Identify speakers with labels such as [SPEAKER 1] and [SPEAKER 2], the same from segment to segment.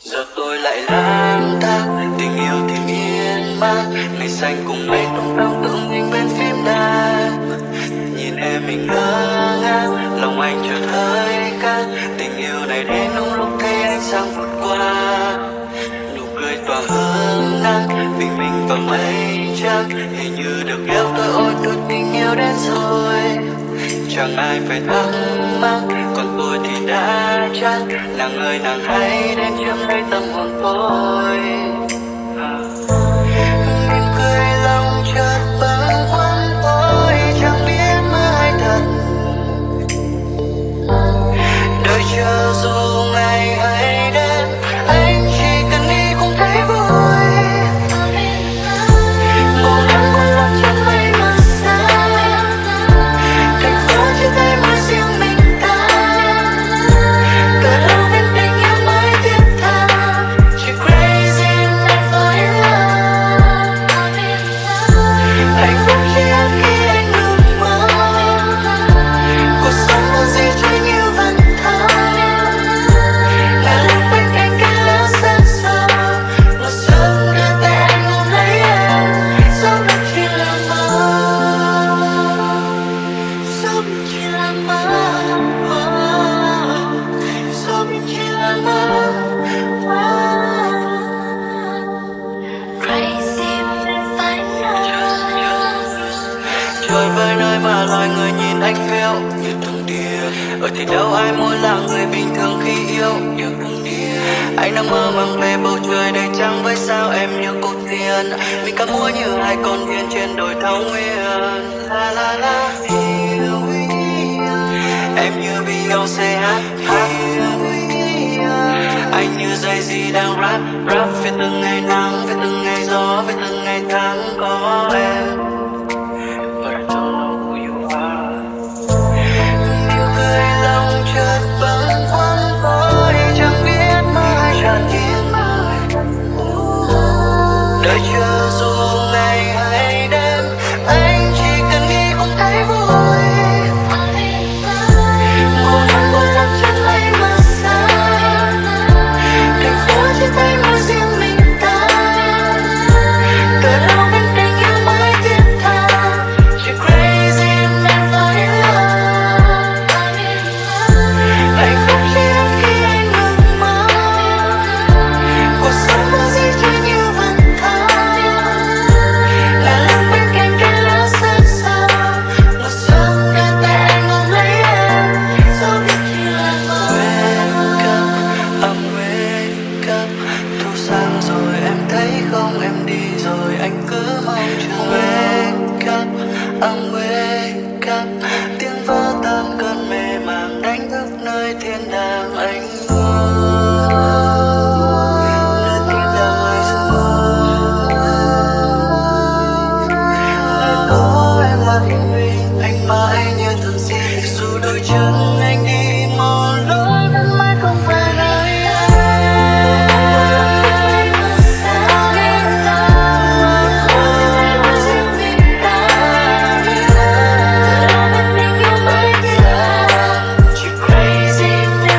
[SPEAKER 1] Giờ tôi lại lang thang, tình yêu thì miên man, ngày xanh cùng mây tung tăng tượng hình bên phim đàn. Nhìn em mình ngơ ngác, lòng anh chợt hơi khác. Tình yêu này đến đúng lúc thấy ánh sáng vụt qua. Nụ cười tỏa hương nắng, bình minh và mây trắng. Hình như được yêu tôi ôi tôi tình yêu đến rồi. Chẳng ai phải thắc mắc, còn tôi thì đã chắc. Nàng ơi nàng hãy đến chiếm lấy tâm hồn tôi. Mỉm cười lòng chợt bâng khuâng tôi chẳng biết mơ hay thật. Đợi chờ dù ngày hay đêm, anh chỉ cần đi cũng thấy vui. Màu nắng cuốn lấp chân mây mờ xa, thành phố chia tay mà riêng mình ta. Cỡ đâu bên tình yêu mới thiết tha, chỉ crazy and fall in love. Hạnh phúc chỉ ăn khi anh ngừng mơ, cuộc sống không gì chơi như vẫn thơ. Là lúc bên cạnh cái lá xa xưa, một giấc đưa tay anh ôm lấy em, dẫu biết chỉ là mơ, dẫu biết chỉ là mơ, dẫu biết chỉ là mơ. Crazy and phải trời với nơi mà loài người nhìn anh phiêu như thằng điên. Ở thì đâu ai muốn là người bình thường khi yêu thằng điên. Anh đang mơ màng về bầu trời đầy trắng với sao em như cô tiên. Mình ca múa như hai con thiên trên đồi thảo nguyên. La la la here we are. Em như Beyoncé hát here we are. Anh như Jay-Z đang rap về từng ngày nắng, về từng ngày gió, về từng ngày tháng có em. But I don't know who you are. Mỉm cười lòng chợt bâng khuâng tôi chẳng biết mơ hay chợt yên mơ. Đợi chờ dù ngày hay đêm, anh chỉ cần nghĩ cũng thấy vui. Màu nắng cuốn lấp chân mây mờ xa, thành phố chia tay mà riêng mình ta. Cỡ đâu bên tình yêu mới thiết tha, chỉ crazy and fall in love. Hạnh phúc chỉ ăn khi anh ngừng mơ, cuộc sống không gì chơi như vẫn thơ. Là lúc bên cạnh cái lá xa xưa, một giấc đưa tay anh ôm lấy em, dẫu biết chỉ là mơ. Wake up, I'm wake up. Thu sang rồi em thấy không, em đi rồi anh cứ mong chờ. Wake up, I'm wake up. Tiếng vỡ tan cơn mê màng đánh thức nơi thiên đàng anh mơ. Nơi thiên đàng ngày xưa, nơi có em là thiên linh. Anh mãi như thần gì, dù đôi chân anh đi một lối vẫn mãi không phải nơi em. Chỉ crazy and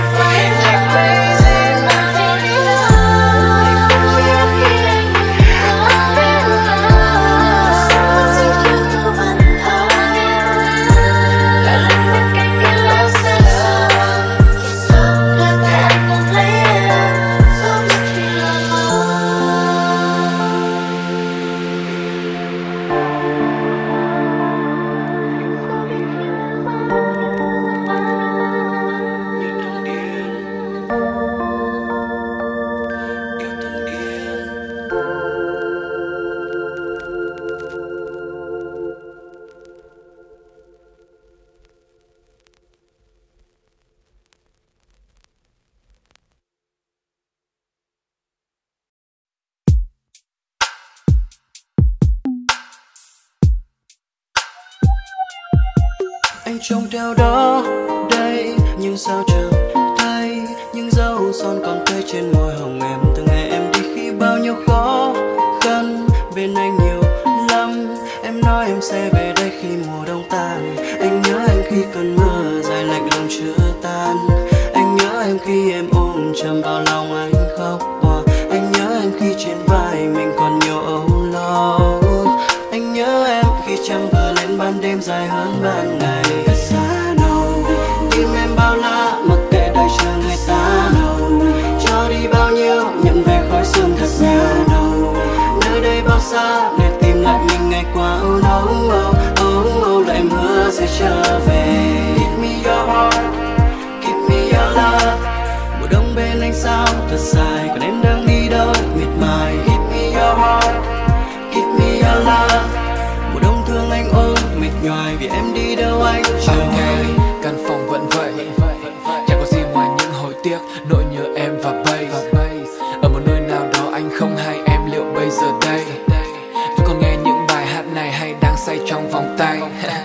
[SPEAKER 1] anh trông theo đó đây, nhưng sao chẳng thấy những dấu son còn tươi trên môi hồng em. Từ ngày em đi khi bao nhiêu khó khăn bên anh nhiều lắm. Em nói em sẽ về đây khi mùa đông tan. Anh nhớ em khi cơn mưa dài lạnh lòng chưa tan. Anh nhớ em khi em ôm chầm vào lòng anh khóc.
[SPEAKER 2] dài hơn ban ngày. Thật xa đâu tim em bao la, mặc kệ đời chờ người ta đâu, cho đi bao nhiêu nhận về khói sương thật nhiều đâu. Nơi đây bao xa để tìm lại mình ngày qua âu nấu. Lại mưa sẽ trở về. Give me your heart, give me your love. Mùa đông bên anh sao thật dài, còn em đang đi đâu miệt mài. Give me your heart, give me your love. Mùa đông thương anh ôm mệt nhoài, vì em đi đâu anh chờ hoài.
[SPEAKER 3] Căn phòng vẫn vậy, chẳng có gì ngoài những hồi tiếc, nỗi nhớ em và bass. Ở một nơi nào đó anh không hay em, liệu bây giờ đây vẫn còn nghe những bài hát này hay đang say trong vòng tay.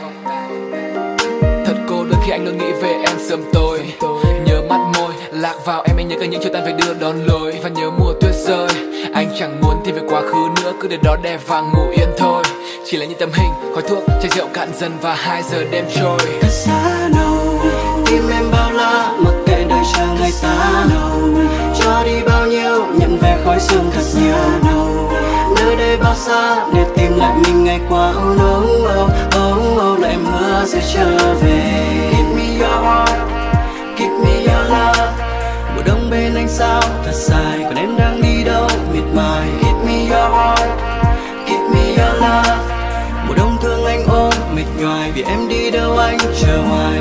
[SPEAKER 3] Thật cô đơn khi anh luôn nghĩ về em sớm tối, nhớ mắt môi lạc vào em, anh nhớ cả những chiều tan về đưa đón lối, và nhớ mùa tuyết rơi. Anh chẳng muốn tìm về quá khứ nữa, cứ để đó đẹp và ngủ yên thôi. Chỉ là những tấm hình, khói thuốc, chai rượu cạn dần và 2 giờ đêm trôi.
[SPEAKER 2] Thật xa đâu tim em bao la, mặc kệ đời chờ người ta đâu, cho đi bao nhiêu nhận về khói sương thật nhiều đâu. Nơi đây bao xa để tìm lại mình ngày qua âu nấu. Lại mưa sẽ trở về. Give me your heart, give me your love. Mùa đông bên anh sao thật dài, còn em đang đi đâu miệt mài. Give me your heart, give me your love. Mùa đông thương anh ôm mệt nhoài, vì em đi đâu anh chờ hoài.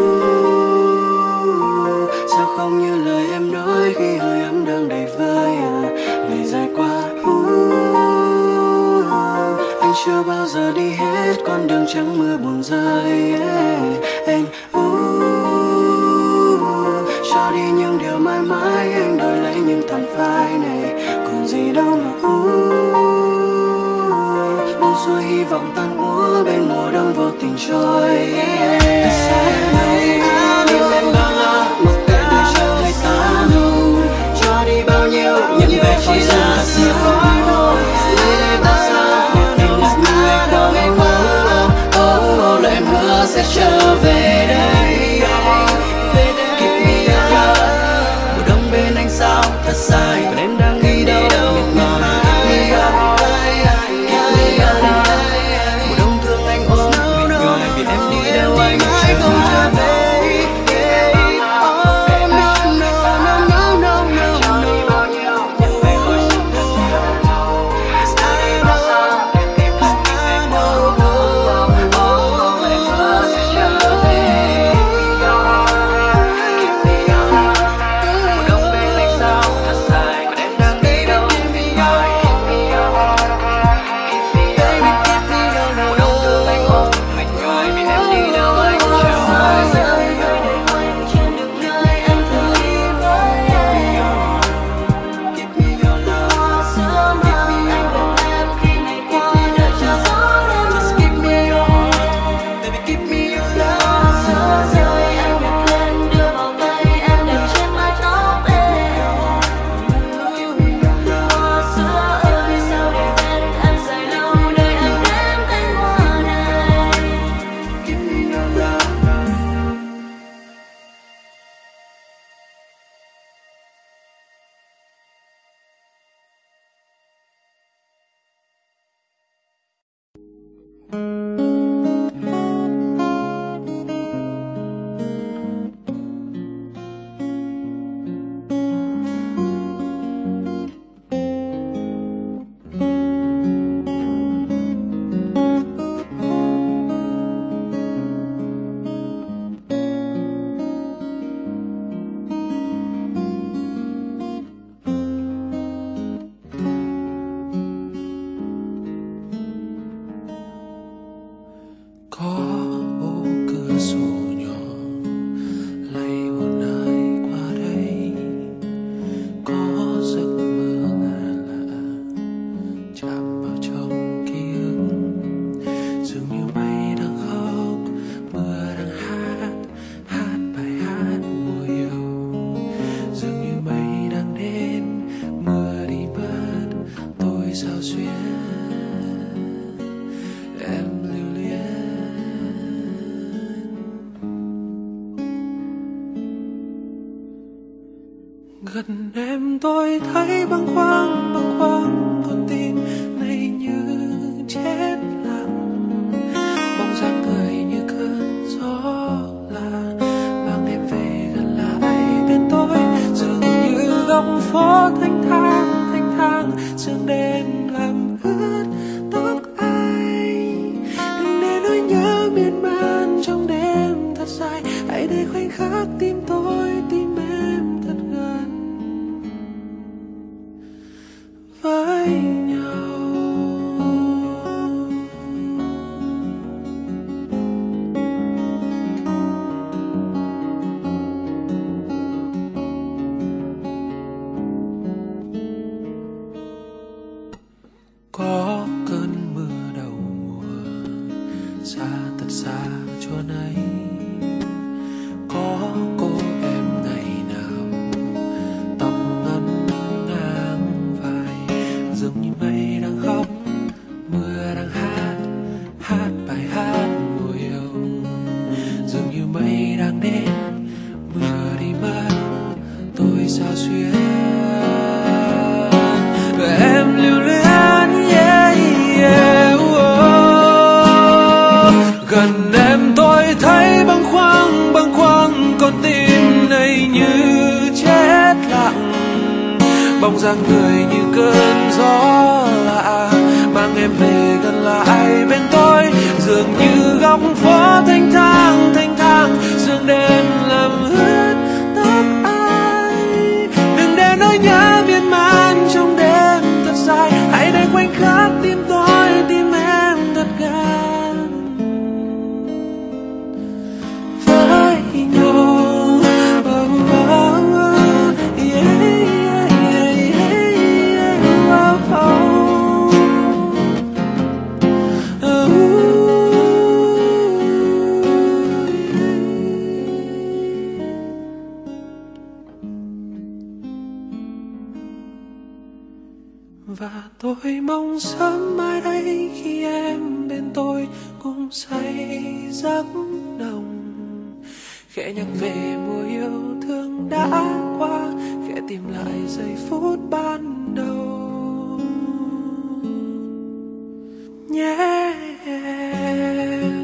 [SPEAKER 2] Sao không như lời em nói khi hơi ấm đang đầy vơi. Ngày dài qua anh chưa bao giờ đi hết con đường trắng mưa buồn rơi. Anh cho đi những điều mãi mãi, anh đổi lấy những thảm phai này còn gì đâu mà buông xuôi hy vọng tan úa bên mùa đông vô tình trôi. Thật xa đâu tim em bao la, mặc kệ đời chờ người ta đâu, cho đi bao nhiêu nhận về chỉ là thật nhiều. Nơi đây bao xa để tìm lại mình ngày qua lại mưa sẽ trở về đây. Give me your love. Mùa đông bên anh sao thật dài, còn em đang đi đâu miệt mài. Give me your heart, give me your love. Mùa đông thương anh ôm mệt nhoài, vì em đi đâu anh chờ hoài.
[SPEAKER 4] Gần em tôi thấy bâng khuâng con tim này như chết lặng, bóng dáng cười xuyên. Em lưu luyến, yeah, yeah, gần em tôi thấy bâng khuâng con tim này như chết lặng. Bóng dáng người như cơn gió lạ mang em về gần lại bên tôi, dường như góc phố thanh thang sương đêm làm ướt tóc ai. Đừng để nỗi nhớ miên man trong đêm thật dài, hãy để khoảnh khắc tim tôi tim em thật gần với nhau. Và tôi mong sớm mai đây khi em bên tôi cùng say giấc nồng, khẽ nhắc về mùa yêu thương đã qua, khẽ tìm lại giây phút ban đầu nhé em.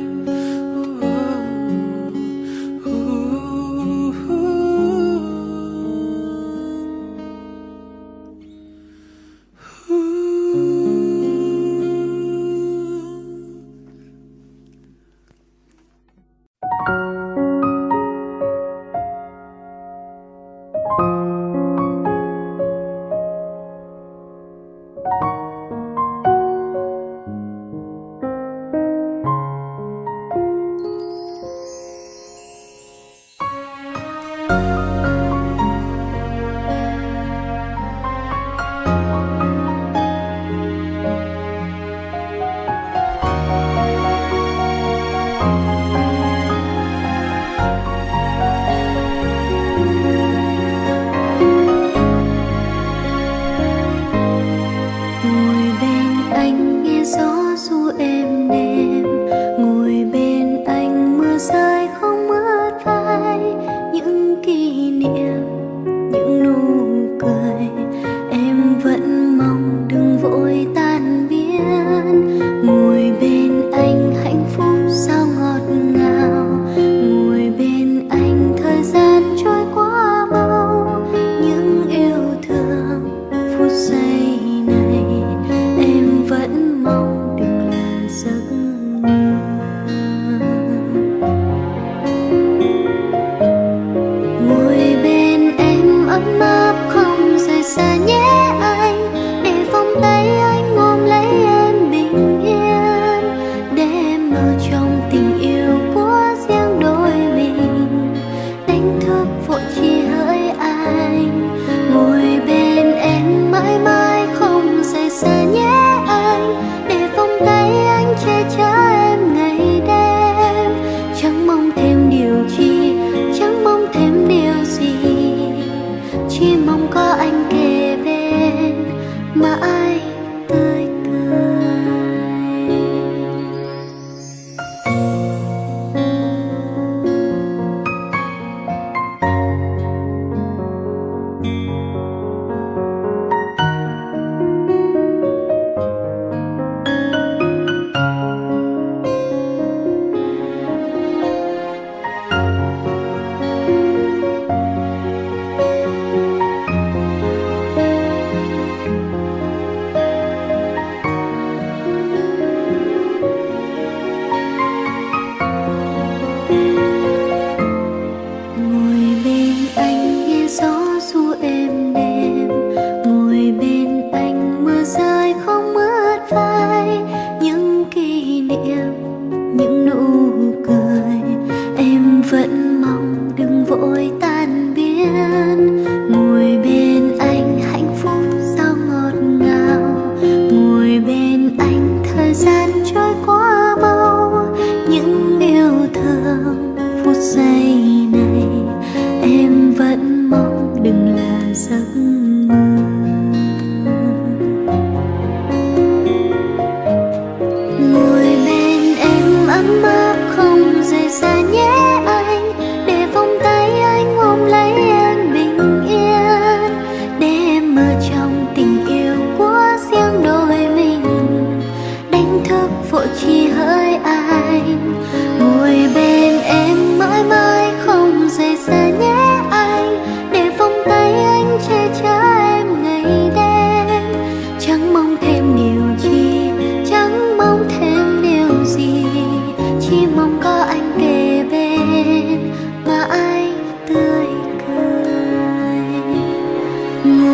[SPEAKER 1] Chỉ mong có anh kề bên.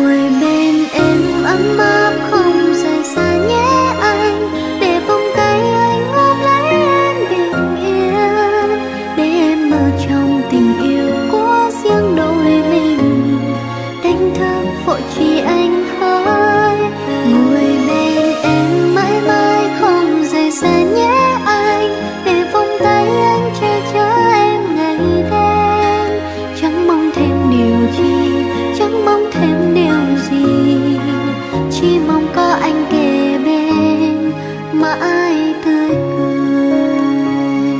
[SPEAKER 1] ngồi bên em ấm áp không rời xa nhé anh, để vòng tay anh ôm lấy em bình yên, để em ở trong tình yêu của riêng đôi mình, đánh thức vội chỉ anh hỡi. Ngồi bên em mãi mãi không rời xa nhé anh, để vòng tay anh che chở em ngày đêm, chẳng mong thêm điều chi, chẳng mong thêm điều gì, chỉ mong có anh kề bên mãi tươi cười,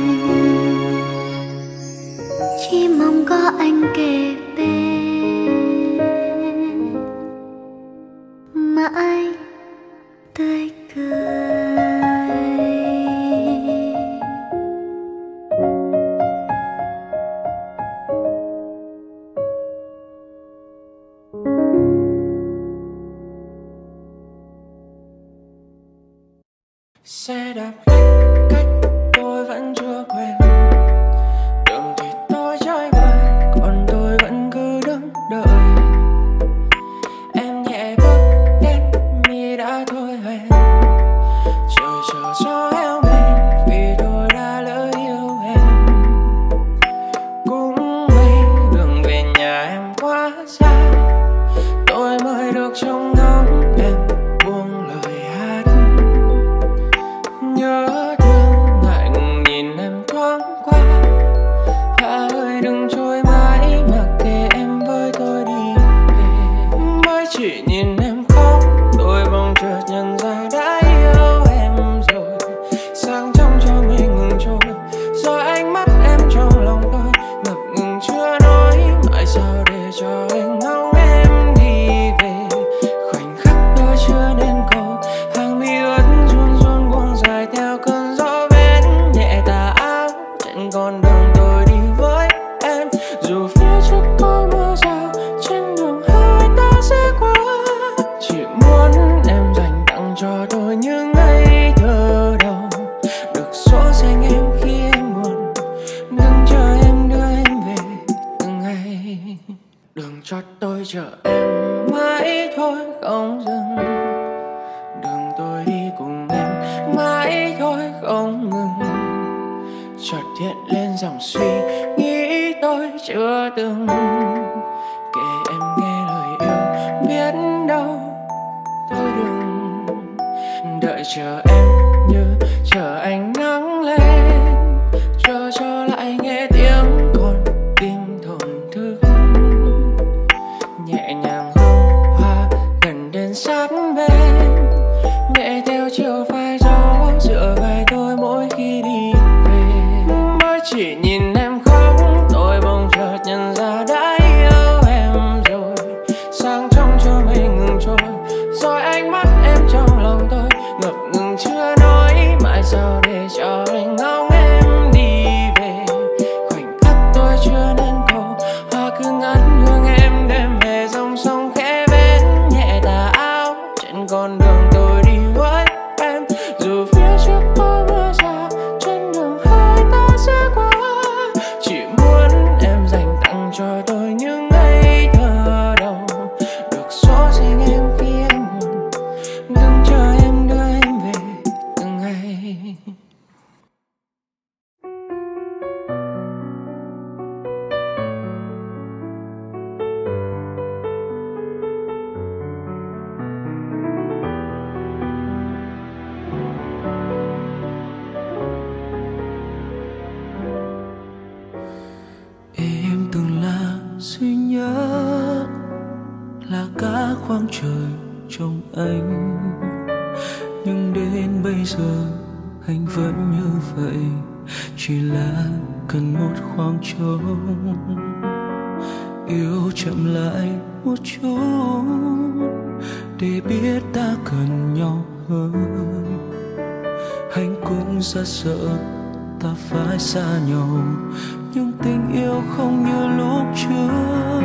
[SPEAKER 1] chỉ mong có anh kề bên mãi tươi cười.
[SPEAKER 4] Xe đạp cách cách tôi vẫn chưa quen, đường thì tôi chơi vơi, còn tôi vẫn cứ đứng đợi. Em nhẹ bước đến mi đã thôi hoen, trời chờ cho eo mình vì tôi đã lỡ yêu em. Cũng vì đường về nhà em quá xa, tôi mới được trông ngóng em buông lời hát. Nhớ thương ngại ngùng nhìn em thoáng qua, hà ơi đừng trôi mãi mặc kệ em với tôi đi về. Mới chỉ nhìn em khóc tôi bỗng chợt nhận ra đã yêu em rồi, sáng trong cho mình ngừng trôi, rồi ánh mắt em trong lòng tôi ngập ngừng chưa nói mãi sao để cho anh ngóng em đi về. Khoảnh khắc tôi chưa nên cầu, hàng mi ướt run run buông dài theo cơn gió vét nhẹ tà áo trên con đường tôi đi với em. Dù phía trước có mưa rào, trên đường hai ta sẽ qua, chỉ muốn em dành tặng cho tôi những ngây thơ đầu, được xóa xanh em khi em buồn, đừng chờ em đưa em về từng ngày. Đừng cho tôi chờ em mãi thôi không dừng, đường tôi đi cùng em mãi thôi không ngừng. Chợt hiện lên dòng suy nghĩ tôi chưa từng kể em nghe lời yêu, biết đâu tôi đừng đợi chờ em như chờ ánh nắng lên, chờ cho lại nghe tiếng con tim thổn thức. Nhẹ nhàng hương hoa gần đến sát bên, nhẹ theo chiều phai gió dựa vai tôi mỗi khi đi về. Mới chỉ nhìn em khóc tôi bỗng chợt nhận ra đã yêu em rồi, sáng trong cho mình ngừng trôi, rồi ánh mắt em trong lòng tôi ngập ngừng chưa nói mãi sao để cho anh ngóng em đi về. Khoảnh khắc tôi chưa nên cầu, hoa cứ ngắt hương em đem về dòng sông khẽ bên nhẹ tà áo trên con đường tôi đi với em. Dù phía trước có mưa rào, trên đường hai ta sẽ qua, chỉ muốn em dành tặng cho tôi những ngây thơ đầu, được xóa xanh em khi em buồn, đừng chờ em đưa em về từng ngày.
[SPEAKER 2] Em từng là duy nhất, là cả khoảng trời trong anh, nhưng đến bây giờ anh vẫn như vậy, chỉ là cần một khoảng trống. Yêu chậm lại một chút để biết ta cần nhau hơn. Anh cũng rất sợ ta phải xa nhau, nhưng tình yêu không như lúc trước.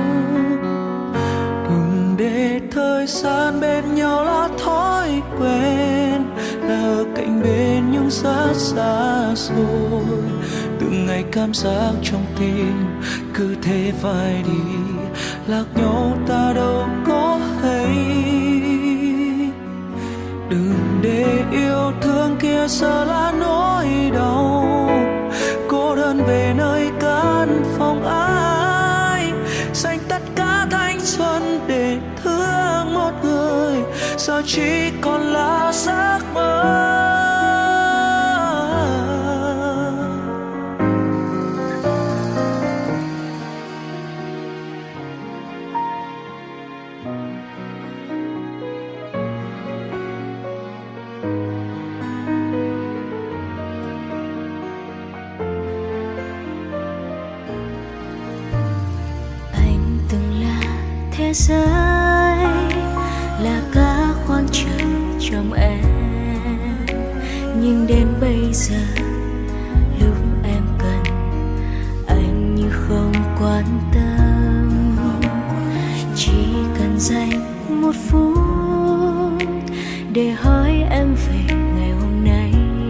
[SPEAKER 2] Đừng để thời gian bên nhau là thói quen, là ở cạnh bên nhưng rất xa xôi. Từng ngày cảm giác trong tim cứ thế phai đi, lạc nhau ta đâu có
[SPEAKER 4] giờ chỉ còn là giấc mơ.
[SPEAKER 1] Thế giới là cả khoảng trời trong em, nhưng đến bây giờ lúc em cần anh như không quan tâm. Chỉ cần dành một phút để hỏi em về ngày hôm nay.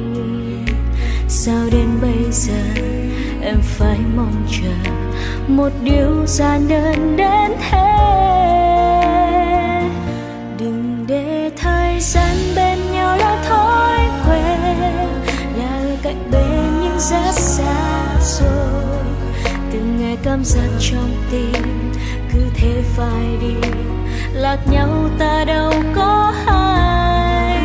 [SPEAKER 1] Sao đến bây giờ em phải mong chờ một điều giản đơn đến thế? Đừng để thời gian bên nhau là thói quen, là ở cạnh bên nhưng rất xa rồi. Từng ngày cảm giác trong tim cứ thế phai đi, lạc nhau ta đâu có hay.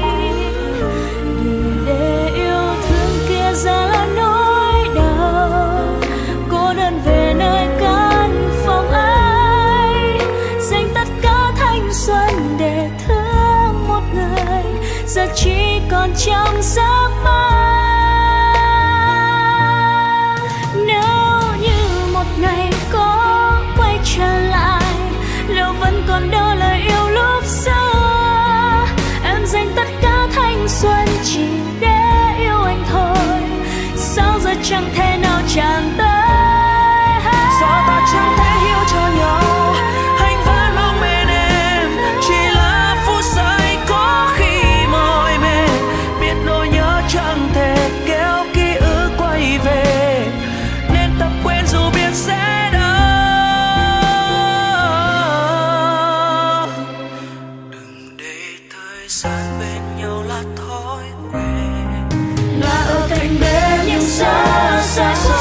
[SPEAKER 1] Đừng để yêu thương kia ra là nỗi đau, cô đơn về nơi căn phòng ấy, dành tất cả thanh xuân để thương một người, giờ chỉ còn trong giấc mơ. Nếu như một ngày có quay trở lại, liệu vẫn còn đó lời yêu lúc xưa? Em dành tất cả thanh xuân chỉ để yêu anh thôi, sao giờ chẳng thể nào chạm tới?
[SPEAKER 4] Sao ta chẳng thể hiểu cho nhau? Anh vẫn mong bên em, chỉ là phút giây có khi mỏi mệt. Biết nỗi nhớ chẳng thể kéo ký ức quay về, nên tập quên dù biết sẽ đau. Đừng để thời gian bên nhau là thói quen,
[SPEAKER 1] Là ở cạnh bên nhưng xa xa xôi.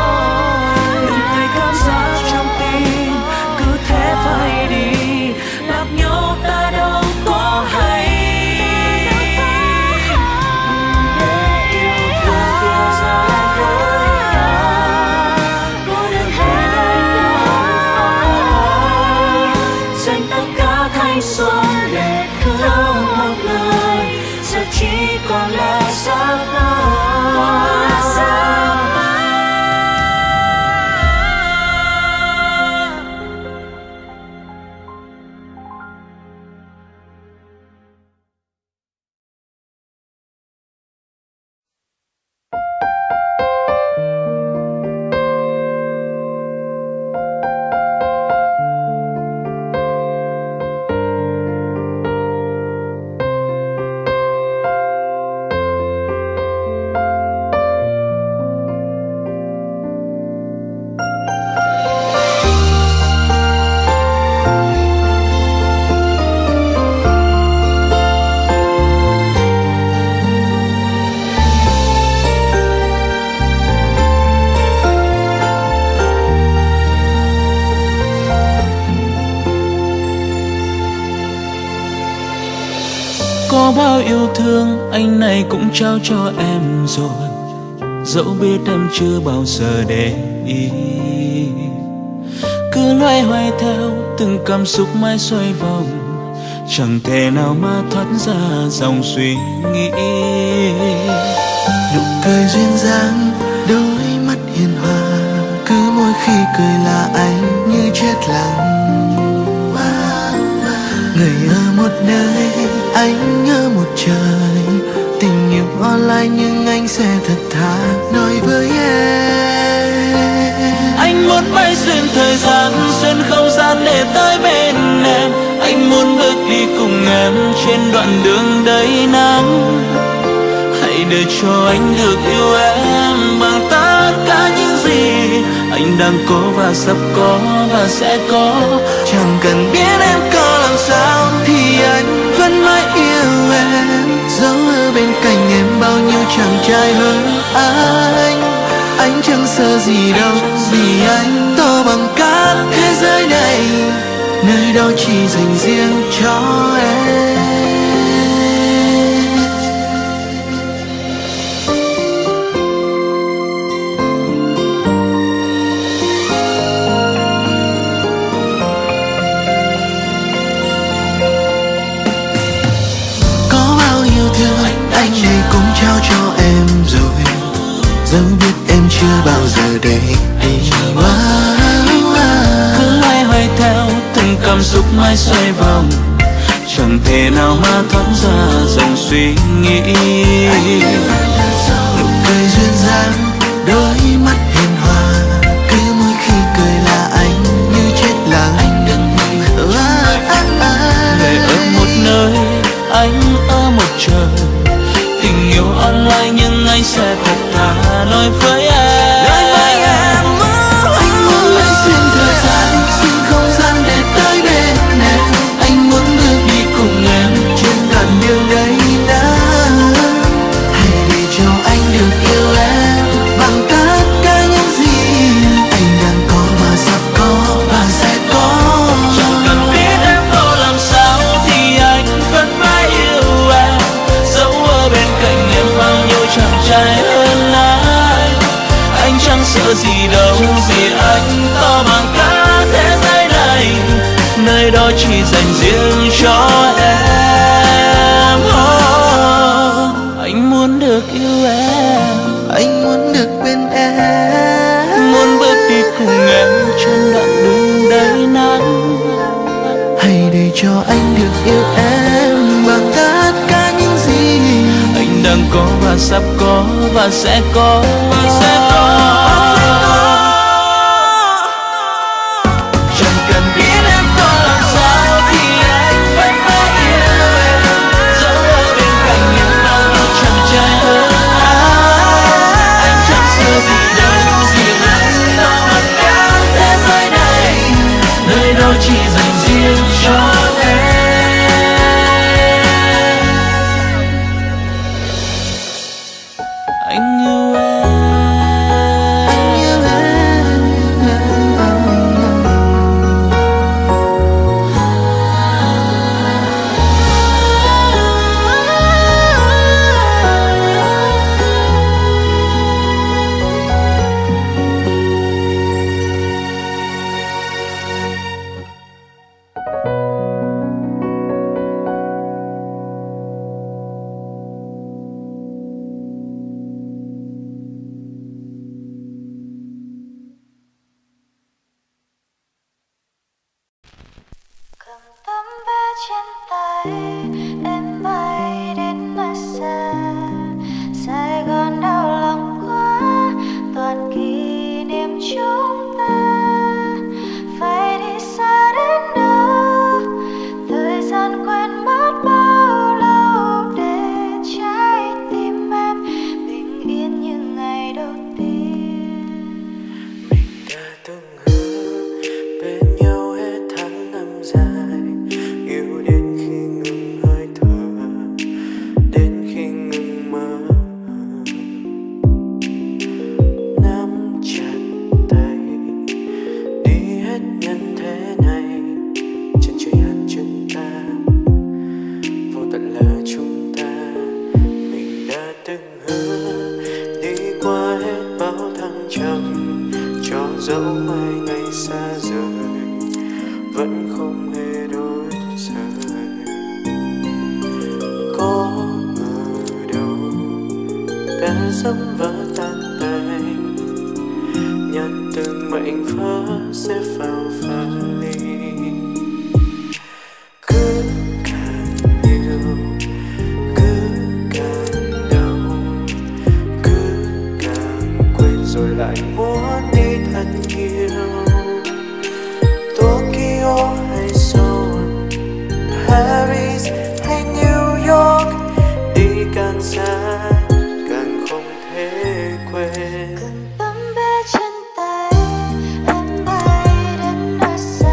[SPEAKER 4] cảm giác trong tim cứ thế phai đi, lạc nhau ta đâu có hay.
[SPEAKER 1] Để yêu thương kia ra là nỗi đau, cô đơn thế nơi nơi, dành tất cả thanh xuân để thương một người, giờ chỉ còn là giấc mơ.
[SPEAKER 2] Có bao yêu thương anh này cũng trao cho em rồi, dẫu biết em chưa bao giờ để ý. Cứ loay hoay theo từng cảm xúc mãi xoay vòng, chẳng thể nào mà thoát ra dòng suy nghĩ.
[SPEAKER 5] Nụ cười duyên dáng, đôi mắt hiền hòa, cứ mỗi khi cười là anh như chết lặng. Người ở một nơi, anh ở một trời, tình yêu online nhưng anh sẽ thật thà nói với em.
[SPEAKER 2] Anh muốn bay xuyên thời gian, xuyên không gian để tới bên em. Anh muốn bước đi cùng em trên đoạn đường đầy nắng. Hãy để cho anh được yêu em bằng tất cả những gì anh đang có và sắp có và sẽ có.
[SPEAKER 5] Chẳng cần biết em có làm sao thì anh vẫn mãi yêu em, dẫu ở bên cạnh em bao nhiêu chàng trai hơn anh chẳng sợ gì đâu, vì anh to bằng cả thế giới này, nơi đó chỉ dành riêng cho em. cũng trao cho em rồi, dấu biết em chưa bao giờ để ý.
[SPEAKER 2] Cứ loay hoay theo từng cảm xúc mãi xoay vòng, chẳng thể nào mà thoát ra dòng suy nghĩ.
[SPEAKER 5] Nụ cười duyên dáng, đôi mắt hiền hòa, cứ mỗi khi cười là anh như chết lặng.
[SPEAKER 2] Người ở một nơi, anh ở một trời, tình yêu online nhưng anh sẽ thật thà nói với em.
[SPEAKER 5] Anh muốn lấy xuyên thời gian, xuyên không gian để tới bên em. Anh muốn bước đi cùng em trên đoạn đường đầy nắng. Hãy để cho anh được yêu em bằng tất cả những gì anh đang có và sắp có và sẽ có.
[SPEAKER 2] Chẳng cần biết em có làm sao thì anh vẫn mãi yêu em, dẫu ở bên cạnh em bao nhiêu chàng trai hơn anh. Anh chẳng sợ gì đâu vì anh to bằng cả thế giới này, nơi đó chỉ dành riêng cho em. Anh muốn được yêu em,
[SPEAKER 5] Anh muốn được bên em,
[SPEAKER 2] muốn bước đi cùng em trên đoạn đường đầy nắng.
[SPEAKER 5] hãy để cho anh được yêu em bằng tất cả những gì
[SPEAKER 2] Anh đang có và sắp có và sẽ có. Chẳng cần biết em có làm sao thì anh vẫn mãi yêu em, dẫu ở bên cạnh em bao nhiêu chàng trai hơn anh. Anh chẳng sợ gì đâu vì anh lo mặt cả thế giới này, nơi đó chỉ dành riêng cho em. Anh yêu em.
[SPEAKER 1] Cầm tấm vé trên tay em bay đến nơi xa, Sài Gòn đau lòng quá toàn kỷ niệm chúng ta. Phải đi xa đến đâu, thời gian quên mất bao lâu để trái tim em bình yên như ngày đầu tiên.
[SPEAKER 2] Mình đã từng hứa bên nhau hết tháng năm dài, yêu đến khi ngừng hơi thở, đến khi ngừng mơ. Nắm chặt tay đi hết nhân thế này, chân trời hằn chân ta, vô tận là chúng ta. Mình đã từng hứa đi qua hết bao thăng trầm, cho dẫu mai ngày xa rời vẫn không hề đổi rời. Có ngờ đâu đã dẫm vỡ tan tành, nhận từng mệnh vỡ sẽ vào vali. Cứ càng yêu, cứ càng đau, cứ càng quên rồi lại muốn đi thật nhiều. Tokyo hay Seoul, Paris hay New York, đi càng xa càng không thể quên.
[SPEAKER 1] Cầm tấm vé trên tay em bay đến nơi xa,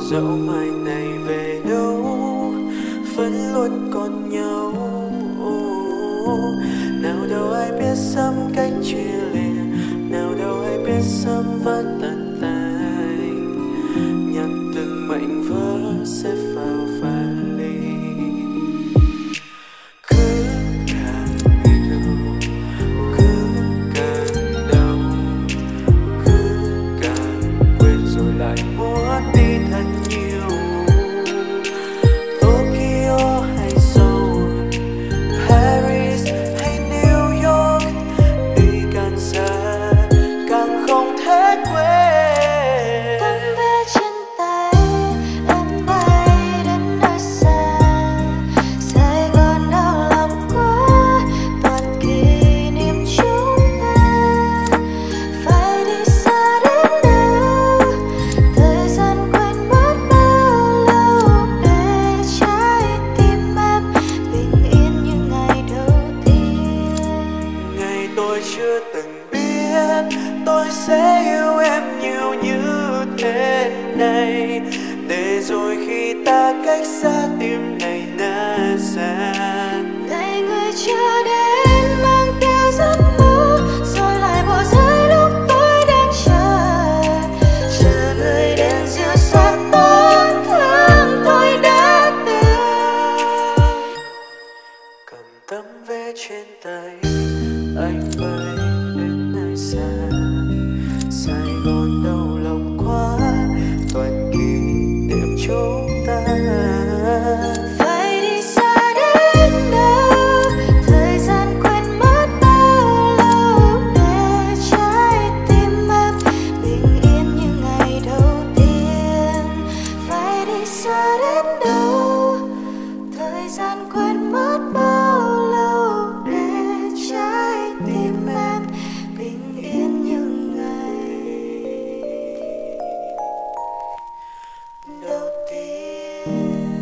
[SPEAKER 5] dẫu mai này về đâu vẫn luôn còn nhau. Nào đâu ai biết sớm cách chia lìa, nào đâu ai biết sớm vẫn tận tành, nhặt từng mảnh vỡ xếp vào vali. Cứ càng yêu cứ càng đau, cứ càng quên rồi lại muốn đi thật nhiều. Tokyo hay Seoul, Paris hay New York, đi càng xa càng không thể quên.
[SPEAKER 1] Tấm vé trên tay em bay đến nơi xa, Sài Gòn đau lòng quá, toàn kỷ niệm chúng ta. Phải đi xa đến đâu, thời gian quên mất bao lâu, để trái tim em bình yên như ngày đầu tiên.
[SPEAKER 5] Ngày tôi chưa từng biết tôi sẽ yêu em nhiều như thế này, để rồi khi ta cách xa tim này nát san.
[SPEAKER 1] Ngày người chờ đến mang theo giấc mơ, rồi lại bỏ rơi lúc tôi đang chờ người đến dịu xót tổn thương tôi đã từng.
[SPEAKER 5] Cầm tấm vé trên tay anh bay đến nơi xa, Sài Gòn đau lòng quá, toàn kỷ niệm chúng ta.
[SPEAKER 1] Phải đi xa đến đâu, thời gian quên mất bao lâu, để trái tim em bình yên như ngày đầu tiên. Phải đi xa đến đâu, thời gian quên mất bao lâu, để trái tim em bình yên như ngày đầu tiên.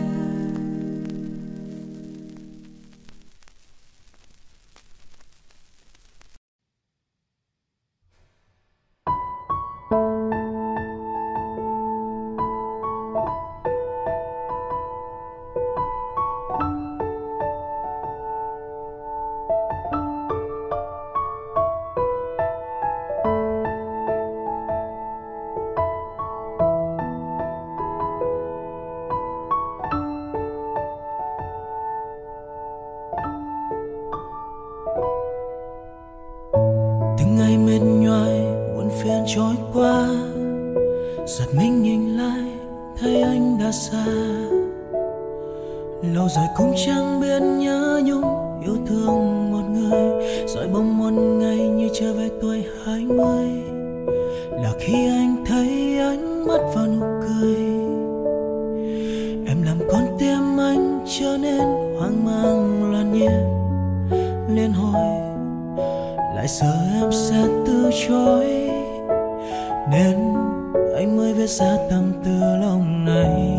[SPEAKER 2] Từng ngày mệt nhoài muộn phiền trôi qua, giật mình nhìn lại thấy anh đã xa. Lâu rồi cũng chẳng biết nhớ nhung yêu thương một người, rồi bỗng một ngày như trở về tuổi 20, là khi anh thấy ánh mắt vào nụ cười. Em làm con tim anh trở nên hoang mang loạn nhịp, liên hồi lại sợ em sẽ từ chối, nên anh mới viết ra tâm tư lòng này.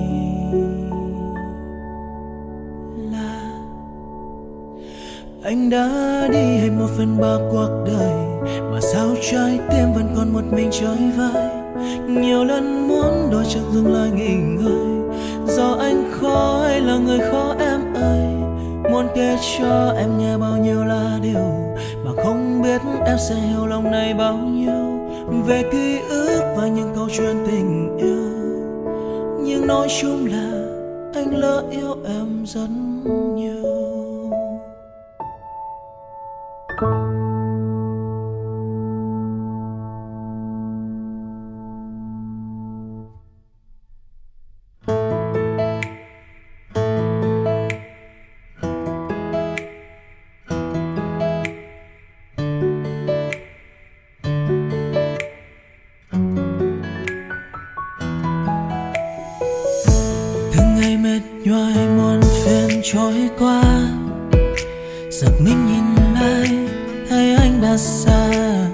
[SPEAKER 2] Là anh đã đi hết một phần ba cuộc đời, mà sao trái tim vẫn còn một mình trôi vai. Nhiều lần muốn đôi chân dừng lại nghỉ ngơi, do anh khó hay là người khó em ơi. Muốn kể cho em nghe bao nhiêu là điều mà không biết em sẽ hiểu lòng này bao nhiêu, về ký ức và những câu chuyện tình yêu. Nhưng nói chung là anh lỡ yêu em rất nhiều. Nhoài muôn phiền trôi qua, giật mình nhìn lại thấy anh đã xa.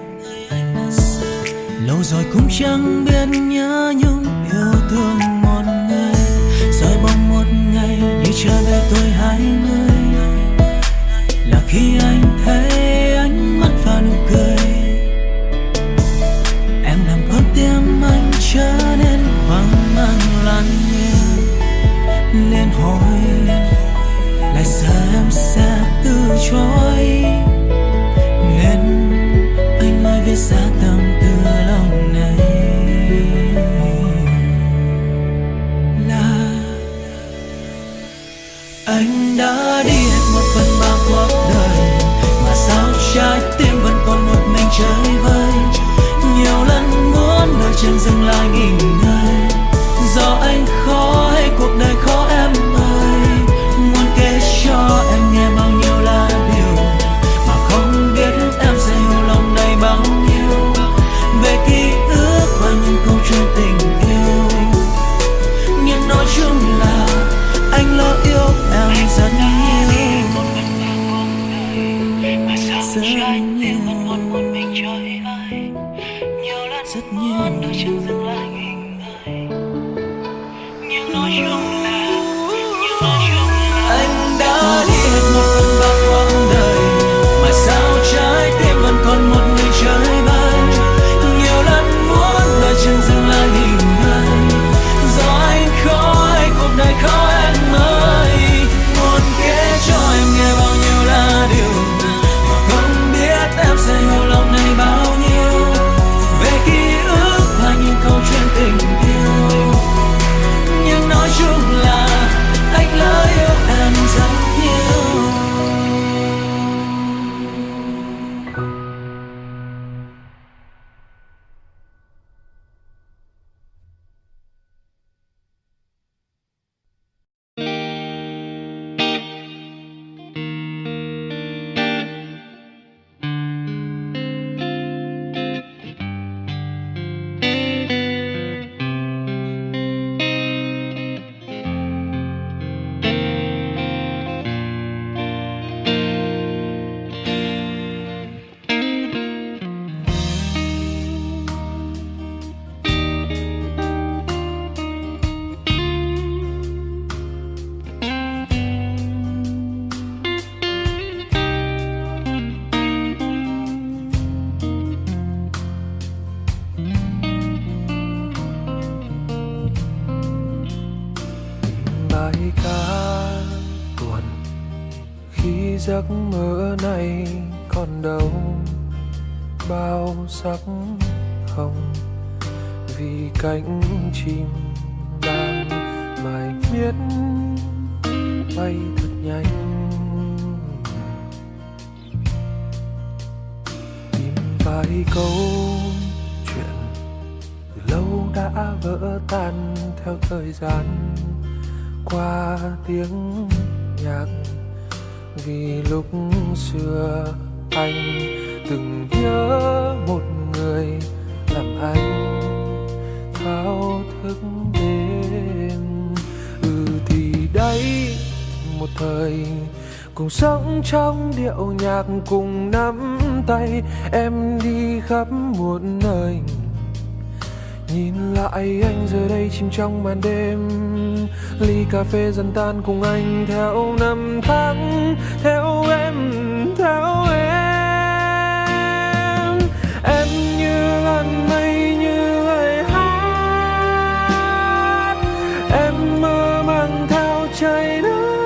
[SPEAKER 2] Lâu rồi cũng chẳng biết nhớ nhung yêu thương một người, rồi bỗng một ngày như trở về tuổi 20, là khi anh thấy ánh mắt và nụ cười. Em làm con tim anh trở nên hoang mang loạn.
[SPEAKER 5] thôi, lại sợ em sẽ từ chối, nên anh mới viết ra tâm tư lòng này. Là anh đã đi hết một phần ba cuộc đời, mà sao trái tim vẫn còn một mình chơi vơi. Nhiều lần muốn đợi chân dừng lại nghỉ ngơi, do anh khó hay cuộc đời khó em ơi. Muốn kể cho em nghe bao nhiêu là điều mà không biết em sẽ hiểu lòng này bao nhiêu. Về ký ức và những câu chuyện tình yêu, nhưng nói chung là anh lỡ yêu em rất nhiều, rất nhiều, rất nhiều. Anh đã đi hết một phần ba quãng đời, mà sao trái tim vẫn còn một người chơi vơi. Nhiều lần muốn đợi chân dừng lại nghỉ ngơi, do anh khó hay cuộc đời khó em ơi. Muốn kể cho em nghe bao nhiêu là điều mà không biết em sẽ hiểu lòng này bao nhiêu. Về ký ức và những câu chuyện tình yêu, nhưng nói chung là anh lỡ yêu em rất nhiều.
[SPEAKER 4] Bài ca buồn khi giấc mơ này còn đâu bao sắc hồng, vì cánh chim đang mải miết bay thật nhanh. Tìm vài câu chuyện từ lâu đã vỡ tan theo thời gian, qua tiếng nhạc, vì lúc xưa anh từng nhớ một người làm anh thao thức đêm. Thì đấy một thời cùng sống trong điệu nhạc, cùng nắm tay em đi khắp một nơi. Nhìn lại anh giờ đây chìm trong màn đêm, ly cà phê dần tan cùng anh theo năm tháng, theo em, theo em. Em như làn mây như lời hát, em mơ màng theo trời nắng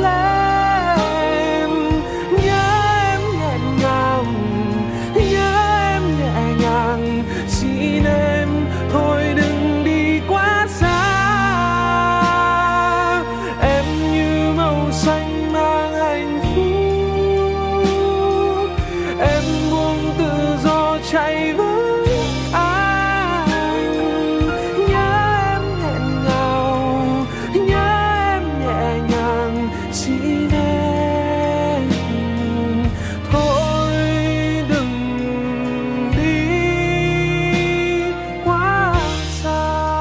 [SPEAKER 4] lên. Nhớ em nhẹ nhàng, nhớ em nhẹ nhàng, xin em thôi đừng đi quá xa. Em như màu xanh mang hạnh phúc, em buông tự do chạy với anh. Nhớ em nghẹn ngào, nhớ em nhẹ nhàng, xin em thôi đừng đi quá xa.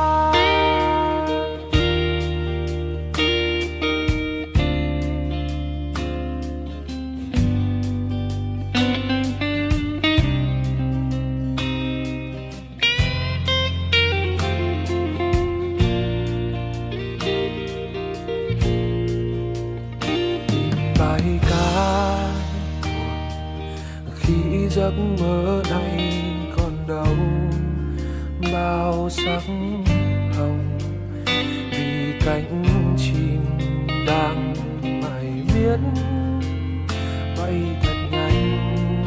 [SPEAKER 4] Bài ca khi giấc mơ này còn đâu bao sắc hồng, vì cánh chim biết bay thật nhanh.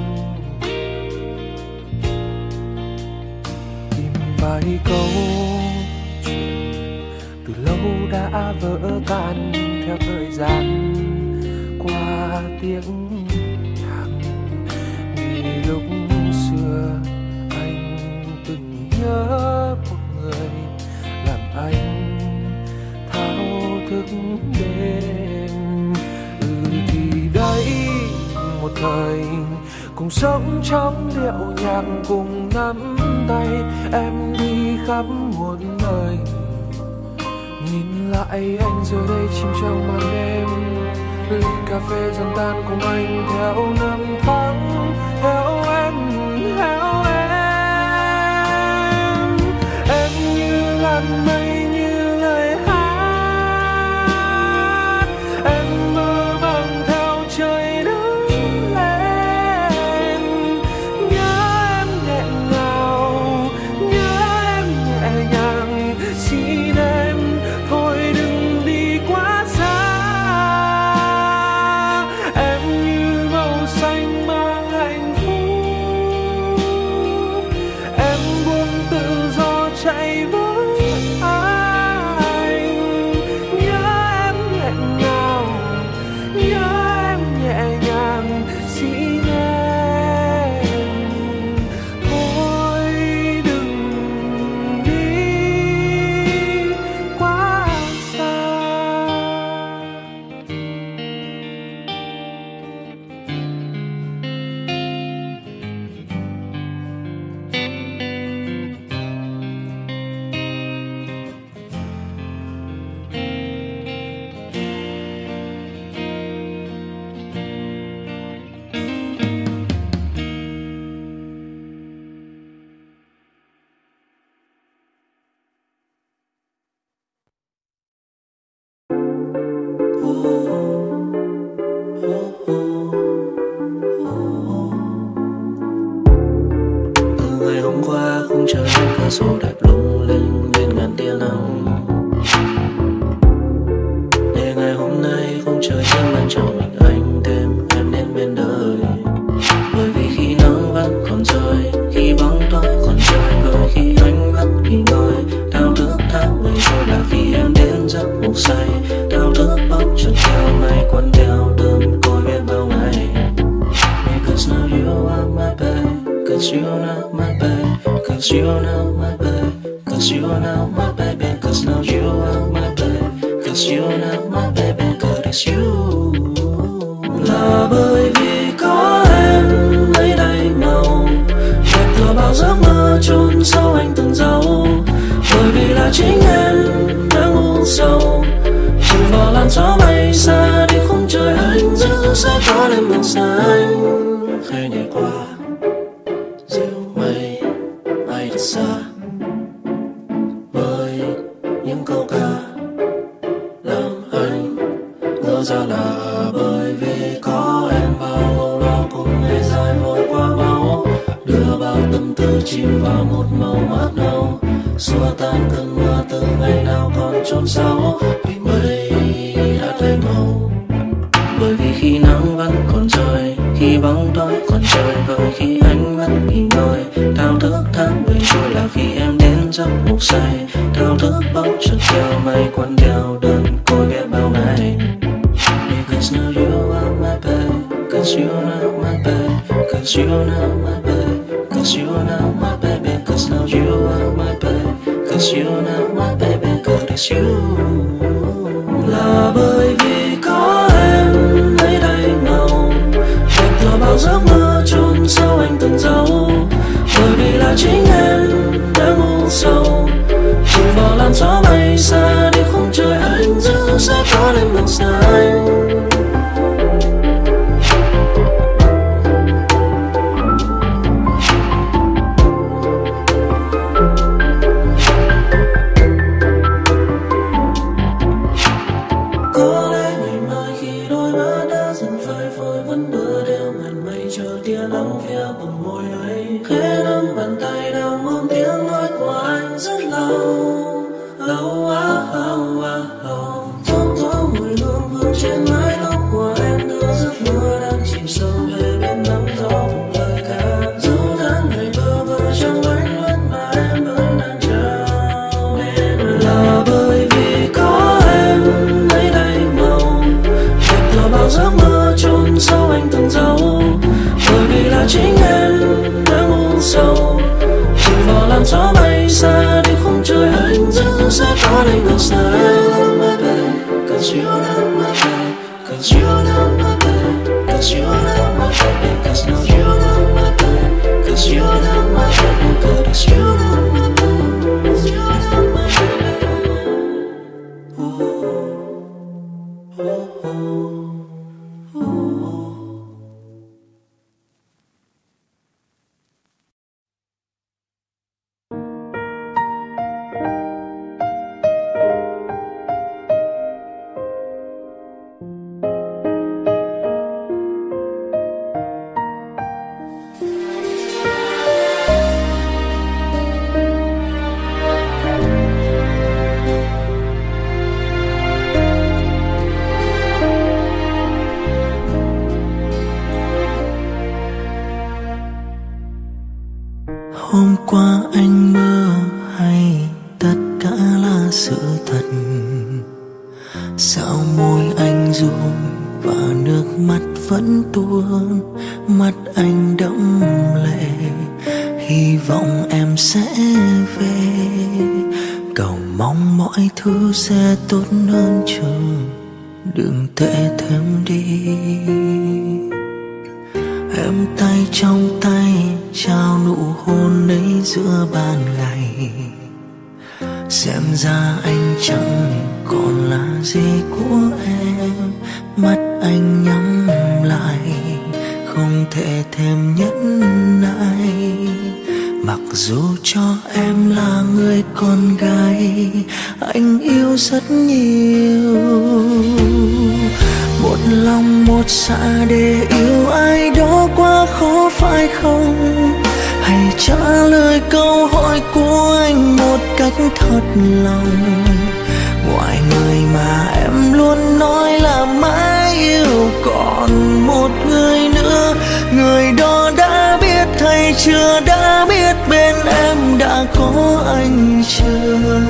[SPEAKER 4] Tìm vài câu chuyện từ lâu đã vỡ tan theo thời gian qua tiếng nhạc. Vì lúc xưa anh từng nhớ một người làm anh thao thức đêm. Thì đấy một thời cùng sống trong điệu nhạc, cùng nắm tay em đi khắp muôn nơi. Nhìn lại anh giờ đây chìm trong màn đêm, ly cà phê dần tan cùng anh theo năm tháng, theo em, theo em. Em như làn mây như lời hát, em mơ màng theo trời đứng lên. Nhớ em nghẹn ngào, nhớ em nhẹ nhàng, xin em thôi đừng đi quá xa. Em như màu xanh mang hạnh phúc, em buông tự do chạy với anh. Nhớ em nghẹn ngào, nhớ em nhẹ nhàng, xin em thôi đừng đi quá xa.
[SPEAKER 5] Từ ngày hôm qua khung trời bên cửa sổ đẹp lung linh lên ngàn tia nắng, để ngày hôm nay khung trời chẳng mang trong mình anh thêm em đến bên đời. Bởi vì khi nắng vẫn còn rơi, khi bóng tối còn trời vơi, khi ánh mắt nghỉ ngơi, thao thức tháng ngày trôi là khi em đến giấc ngủ say. Thao thức bóng chân theo ngày quấn theo đơn côi biết bao ngày. Because now you are my babe, cause you are now my babe, cause you are now my babe, cause you are now my baby, cause now you are my babe, cause you are now my baby, cause it's you. Là bởi vì có em lấy đầy màu đẹp thừa bao giấc mơ chôn sâu anh từng dấu. Bởi vì là chính em đã ngu sâu, trừ vào làn gió bay xa đi khung trời anh giữ sẽ có lên màu xanh. Khẽ nhảy qua dịu mây bay thật xa, với những câu ca làm anh ngỡ ra là bởi vì có em bao âu lo cùng ngày dài vội qua bão, đưa bao tâm tư chìm vào một màu mát nâu, xua tan cơn mưa từ ngày nào còn chôn sâu. Vì mây đã thay màu, bởi vì khi nắng vẫn còn rơi, khi bóng tối còn trời vơi, khi ánh mắt nghỉ ngơi, thao thức tháng ngày trôi là khi em đến giấc ngủ say. Thao thức bóng chân theo mây quấn theo đơn côi ghé bao ngày. Because now you are my babe, cause you are now my babe, cause you are now my babe, cause you are now my baby, cause now you are my babe, cause you are now my baby, cause it's you. Là bởi vì có em lấy đầy màu đẹp thừa bao giấc mơ chôn sâu anh từng dấu. Bởi vì là chính em đã ngu sâu, trừ vào làn gió bay xa đi khung trời anh giữ sẽ có lên màu xanh. Có lẽ ngày mai khi đôi mắt đã dần phai phôi vẫn đưa đeo ngàn mây chờ tia nắng phía bờ môi ấy. Khẽ nắm bàn tay đang ôm tiếng nói của anh rất lâu lâu quá.
[SPEAKER 2] gió bay xa đi khung trời anh dưng sẽ có đến gần xa em my babe, 'cause you're not my babe, 'cause you're not my babe, 'cause you're not my baby, 'cause now you're not my babe, 'cause you're not my baby, 'cause you're not my babe, 'cause you're not my baby. Ooh, ooh, ooh, ooh.
[SPEAKER 5] Hôm qua anh mơ hay tất cả là sự thật? Sao môi anh run và nước mắt vẫn tuôn, mắt anh đẫm lệ, hy vọng em sẽ về. Cầu mong mọi thứ sẽ tốt hơn chứ đừng tệ thêm đi. Em tay trong tay trao nụ hôn ấy giữa ban ngày, xem ra anh chẳng còn là gì của em. Mắt anh nhắm lại, không thể thêm nhẫn nại. Mặc dù cho em là người con gái anh yêu rất nhiều. Một lòng một dạ để yêu ai đó quá khó phải không? Hãy trả lời câu hỏi của anh một cách thật lòng. Ngoài người mà em luôn nói là mãi yêu còn một người nữa. Người đó đã biết hay chưa đã biết bên em đã có anh chưa?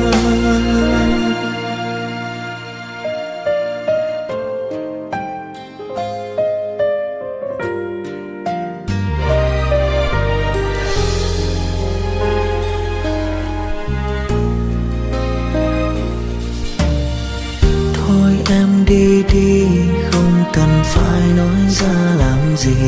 [SPEAKER 5] Em đi đi không cần phải nói ra làm gì.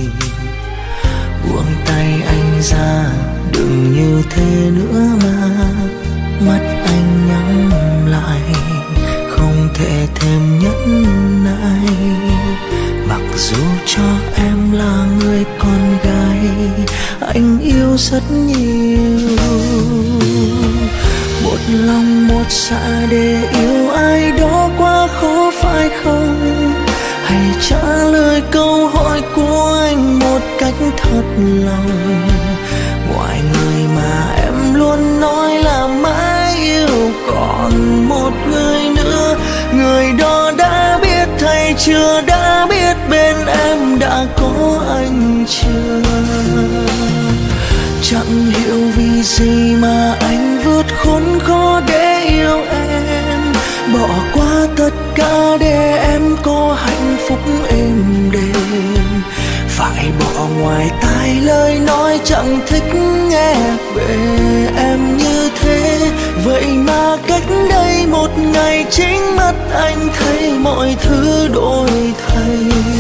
[SPEAKER 5] Buông tay anh ra đừng như thế nữa mà. Mắt anh nhắm lại không thể thêm nhẫn nại. Mặc dù cho em là người con gái anh yêu rất nhiều. Một lòng một dạ để yêu ai đó quá khó phải không? Hãy trả lời câu hỏi của anh một cách thật lòng. Ngoài người mà em luôn nói là mãi yêu còn một người nữa. Người đó đã biết hay chưa đã biết bên em đã có anh chưa? Chẳng hiểu vì gì mà anh vượt khốn khó để yêu em. Bỏ qua tất cả để em có hạnh phúc êm đềm. Phải bỏ ngoài tai lời nói chẳng thích nghe về em như thế. Vậy mà cách đây một ngày chính mắt anh thấy mọi thứ đổi thay.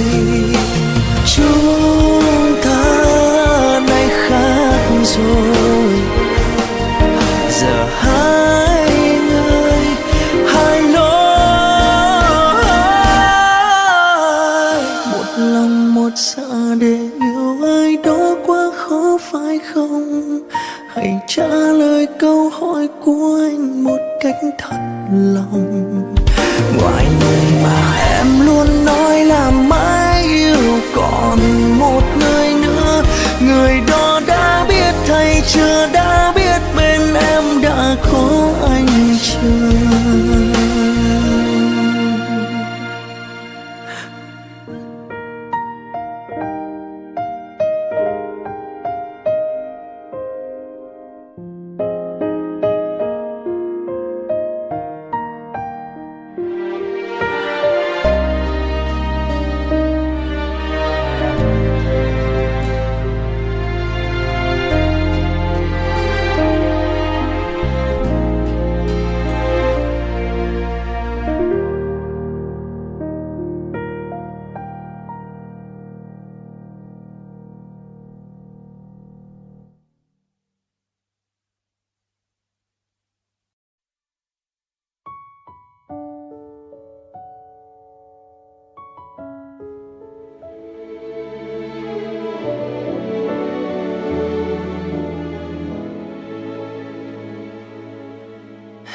[SPEAKER 5] Chúng ta nay khác rồi, giờ hai người hai lối. Một lòng một dạ để yêu ai đó quá khó phải không? Hãy trả lời câu hỏi của anh một cách thật lòng. Ngoài người mà em luôn nói là mãi yêu còn một người nữa. Người đó đã biết hay chưa đã biết bên em đã có anh chưa?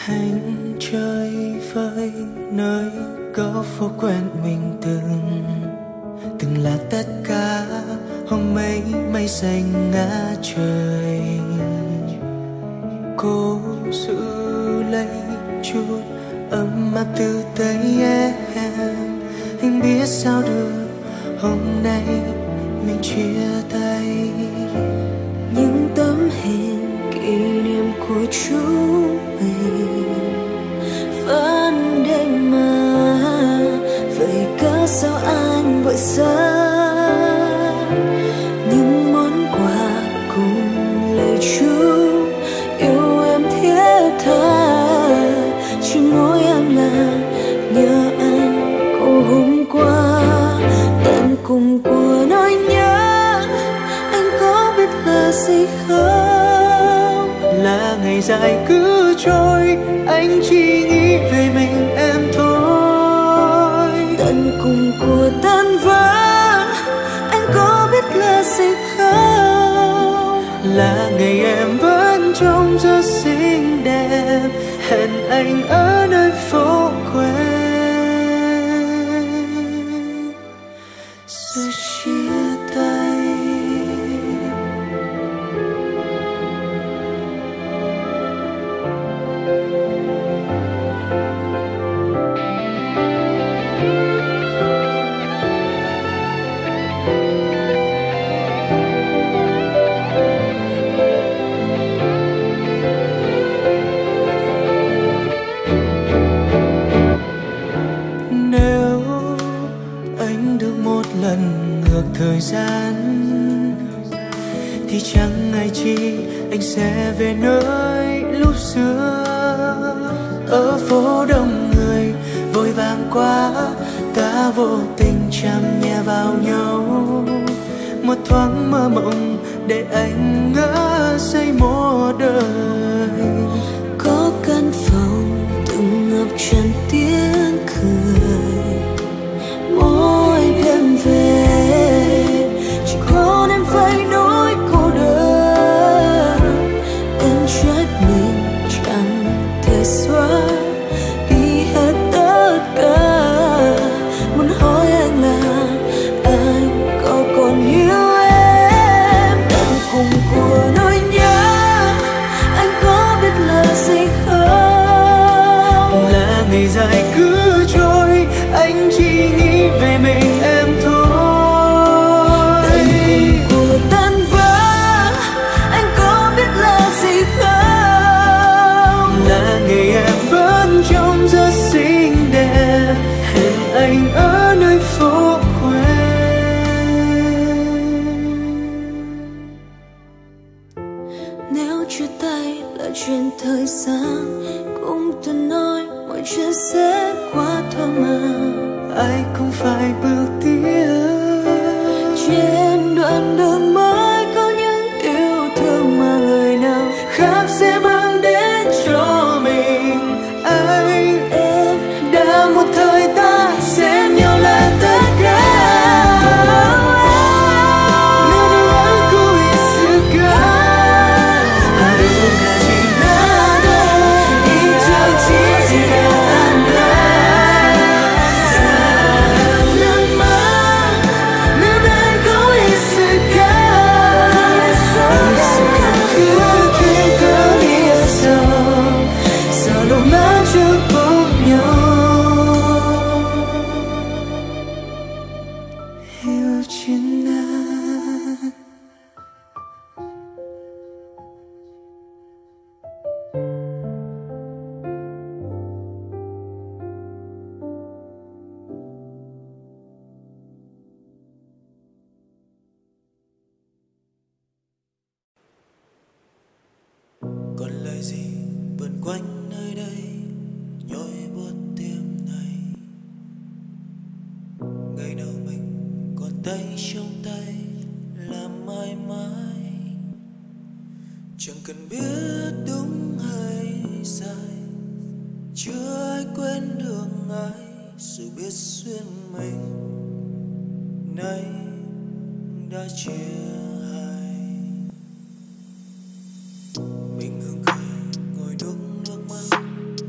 [SPEAKER 5] Hành chơi với nơi có phố quen mình từng là tất cả. Hôm ấy mây xanh ngã trời, cố giữ lấy chút ấm áp từ tay em. Anh biết sao được hôm nay mình chia tay.
[SPEAKER 1] Những tấm hình kỷ niệm của chúng mình vẫn đêm mà, vậy cớ sao anh vội xa. Những món quà cùng lời chúc yêu em thiết tha, chỉ mỗi em là nhớ anh của hôm qua. Tận cùng của nỗi nhớ anh có biết là gì không?
[SPEAKER 5] Là ngày dài cứ trôi, anh chỉ nghĩ về mình em thôi.
[SPEAKER 1] Tận cùng của tan vỡ anh có biết là gì không?
[SPEAKER 5] Là ngày em vẫn trông rất xinh đẹp, hẹn anh ở nơi phố quen rồi chia tay. Nếu anh được một lần ngược thời gian thì chẳng ngày chi anh sẽ về nơi lúc xưa. Ở phố đông người vội vàng quá, ta vô tình chạm nhẹ vào nhau. Một thoáng mơ mộng để anh ngỡ say một đời.
[SPEAKER 1] Có căn phòng từng ngập tràn tiếng cười, mỗi đêm về chỉ còn em phải nỗi cô đơn. Em trách mình chẳng thể xóa đi hết tất cả. Muốn hỏi anh là anh có còn yêu em? Tận cùng của nỗi nhớ anh có biết là gì không?
[SPEAKER 5] Là ngày dài cứ trôi, anh chỉ nghĩ về mình em thôi.
[SPEAKER 1] Tận cùng của tan vỡ anh có biết là gì không?
[SPEAKER 5] Là ngày em vẫn trông rất xinh đẹp, hẹn anh ở nơi phố quen.
[SPEAKER 1] Nếu chia tay là chuyện thời gian, cũng từng nói mọi chuyện sẽ qua thôi mà.
[SPEAKER 5] Ai cũng phải bước tiếp.
[SPEAKER 1] Trên đoạn đường mới có những yêu thương mà người nào
[SPEAKER 5] Khác sẽ mang đến cho mình. Anh
[SPEAKER 1] em
[SPEAKER 5] đã một thời ta xem nhau là tất cả. Còn lời gì vần quanh nơi đây nhói buốt tim này. Ngày nào mình còn tay trong tay làm mãi mãi. Chẳng cần biết đúng hay sai, chưa ai quên được ai. Dù biết duyên mình nay đã chia hai. Mình ngừng cười ngồi nuốt nước mắt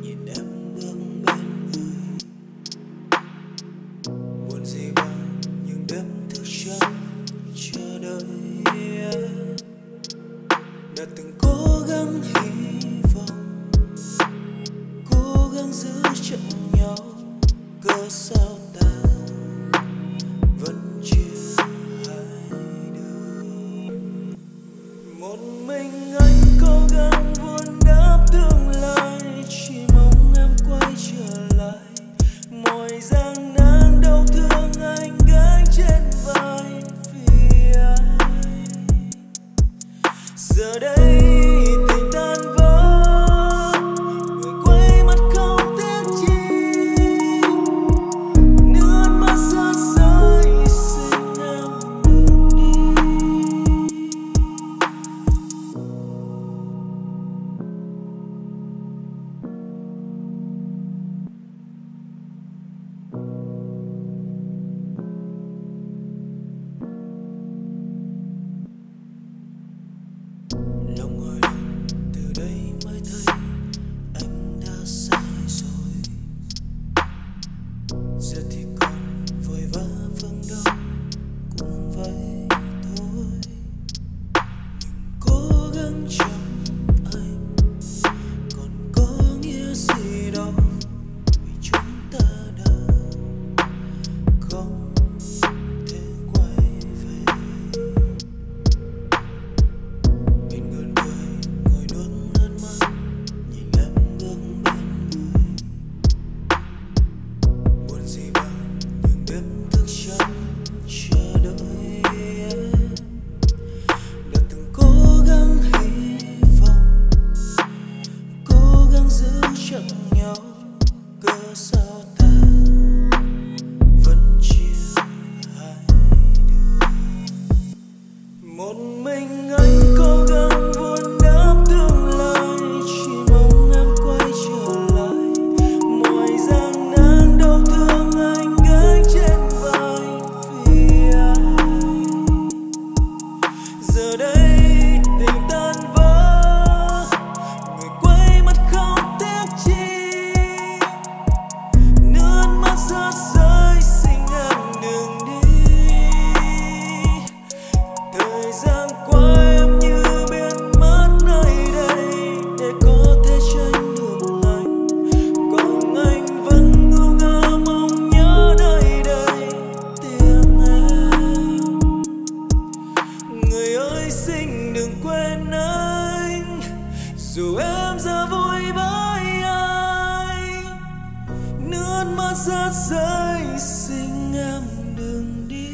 [SPEAKER 5] em giờ vui với ai, nước mắt rớt rơi xin em đừng đi.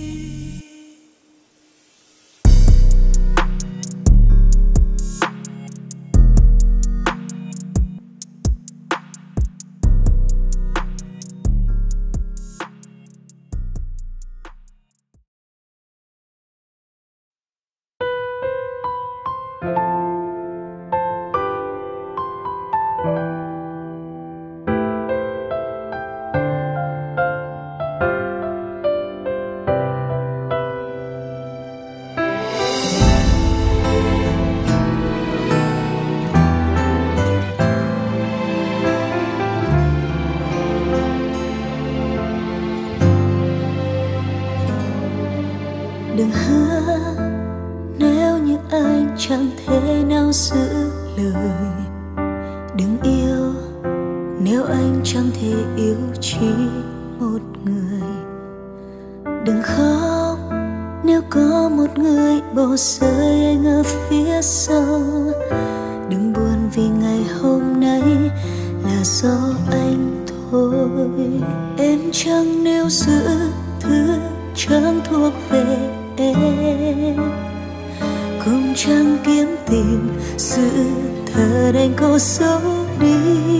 [SPEAKER 1] Đừng hứa nếu như anh chẳng thể nào giữ lời. Đừng yêu nếu anh chẳng thể yêu chỉ một người. Đừng khóc nếu có một người bỏ rơi anh ở phía sau. Đừng buồn vì ngày hôm nay là do anh thôi. Em chẳng nếu giữ thứ chẳng thuộc về em, cũng chẳng kiếm tìm sự thật anh cố giấu đi.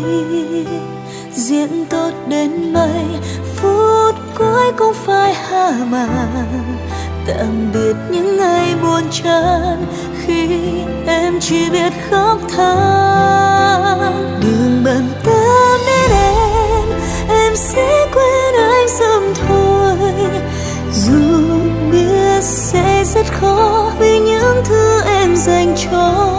[SPEAKER 1] Diễn tốt đến mấy phút cuối cũng phải hạ màn. Tạm biệt những ngày buồn chán khi em chỉ biết khóc than. Đừng bận tâm đến em sẽ quên anh sớm thôi. Dù biết sẽ rất khó vì những thứ em dành cho.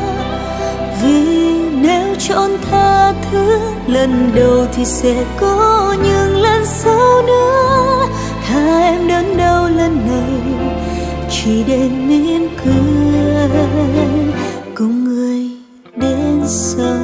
[SPEAKER 1] Vì nếu chọn tha thứ lần đầu thì sẽ có những lần sau nữa. Thà em đớn đau lần này chỉ để mỉm cười cùng người đến sau.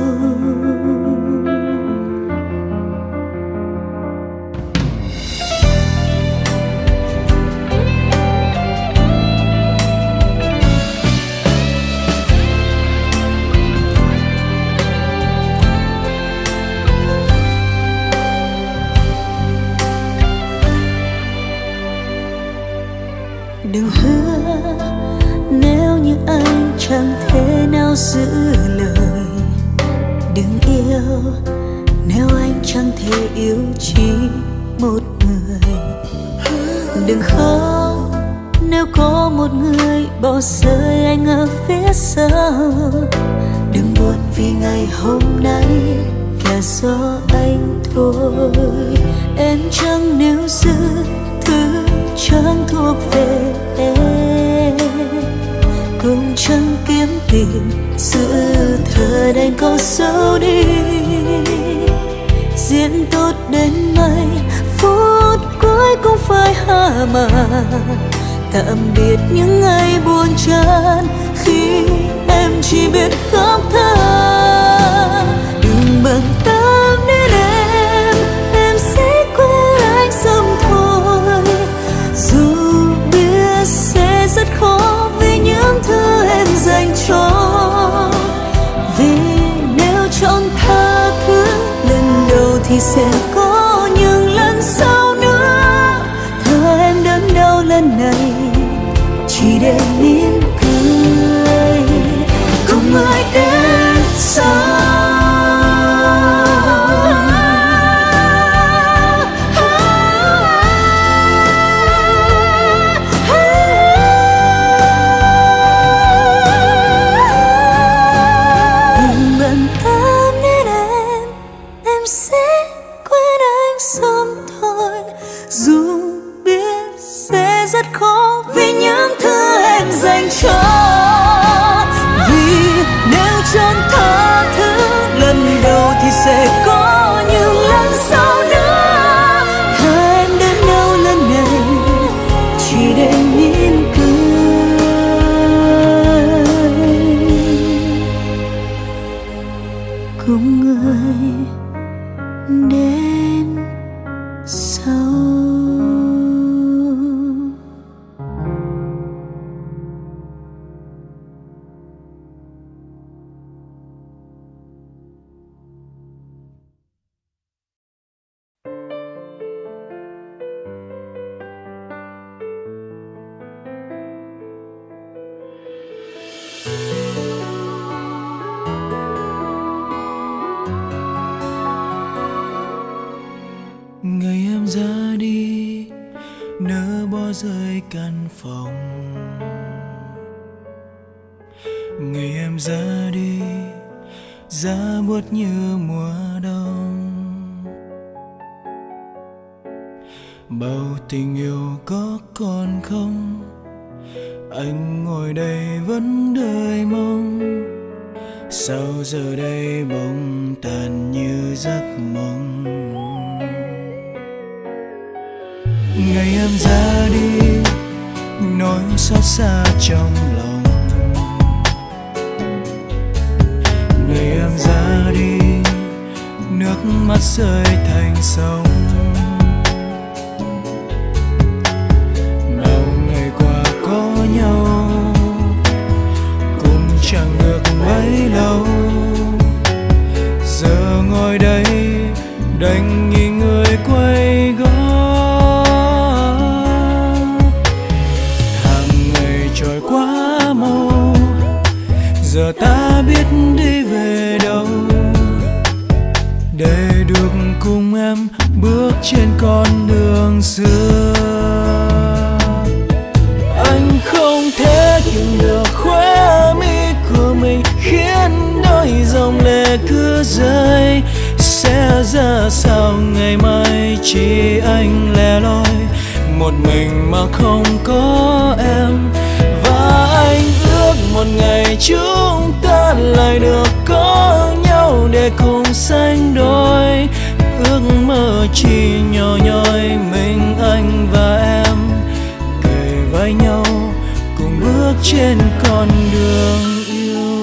[SPEAKER 1] Đừng hứa nếu như anh chẳng thể nào giữ lời. Đừng yêu nếu anh chẳng thể yêu chỉ một người. Đừng khóc nếu có một người bỏ rơi anh ở phía sau. Đừng buồn vì ngày hôm nay là do anh thôi. Em chẳng nếu giữ thứ chẳng thuộc về em, cũng chẳng kiếm tìm sự thật anh có giấu đi. Diễn tốt đến mấy phút cuối cũng phải hạ màn. Tạm biệt những ngày buồn chán khi em chỉ biết khóc than. Đừng bận tâm đến em sẽ quên anh sớm thôi. Dù biết sẽ rất khó vì những thứ em dành cho. Vì nếu chọn tha thứ lần đầu thì sẽ có những lần sau nữa. Thà em đớn đau lần này chỉ để mỉm cười cùng người đến sau. Khó vì những thứ em dành cho. Vì nếu chọn tha thứ lần đầu thì sẽ có những lần sau nữa. Thà em đến đâu lần này chỉ để mỉm cười cùng người đến sau.
[SPEAKER 5] rời căn phòng. Ngày em ra đi, giá buốt như mùa đông. Bao tình yêu có còn không? Anh ngồi đây vẫn đợi mong. Sao giờ đây bỗng tàn như giấc mộng? Ngày em ra đi, nỗi xót xa trong lòng. Ngày em ra đi, nước mắt rơi thành sông. Bao ngày qua có nhau cũng chẳng được bấy lâu. Giờ ngồi đây đành nhìn người quay gót. Hàng ngày trôi quá mau, giờ ta biết đi về đâu để được cùng em bước trên con đường xưa. Anh không thể kìm được khóe mi của mình, khiến đôi dòng lệ cứ rơi. Sẽ ra sao ngày mai chỉ anh lẻ loi một mình mà không có em. Và anh ước một ngày chúng ta lại được có nhau để cùng sánh đôi. Ước mơ chỉ nhỏ nhoi mình anh và em kề vai nhau cùng bước trên con đường yêu.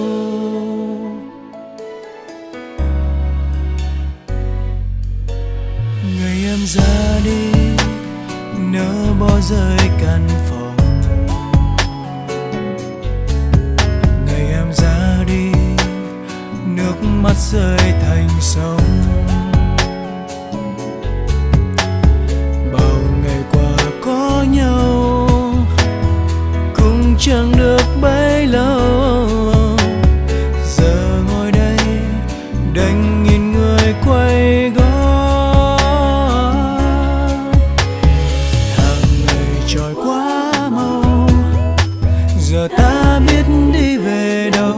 [SPEAKER 5] Ngày em ra đi, nỡ bỏ rơi căn phòng. Ngày em ra đi, nước mắt rơi thành sông. Bao ngày qua có nhau cũng chẳng được bấy lâu. Giờ ngồi đây đành nhìn người quay gót. Hàng ngày trôi quá mau, giờ ta biết đi về đâu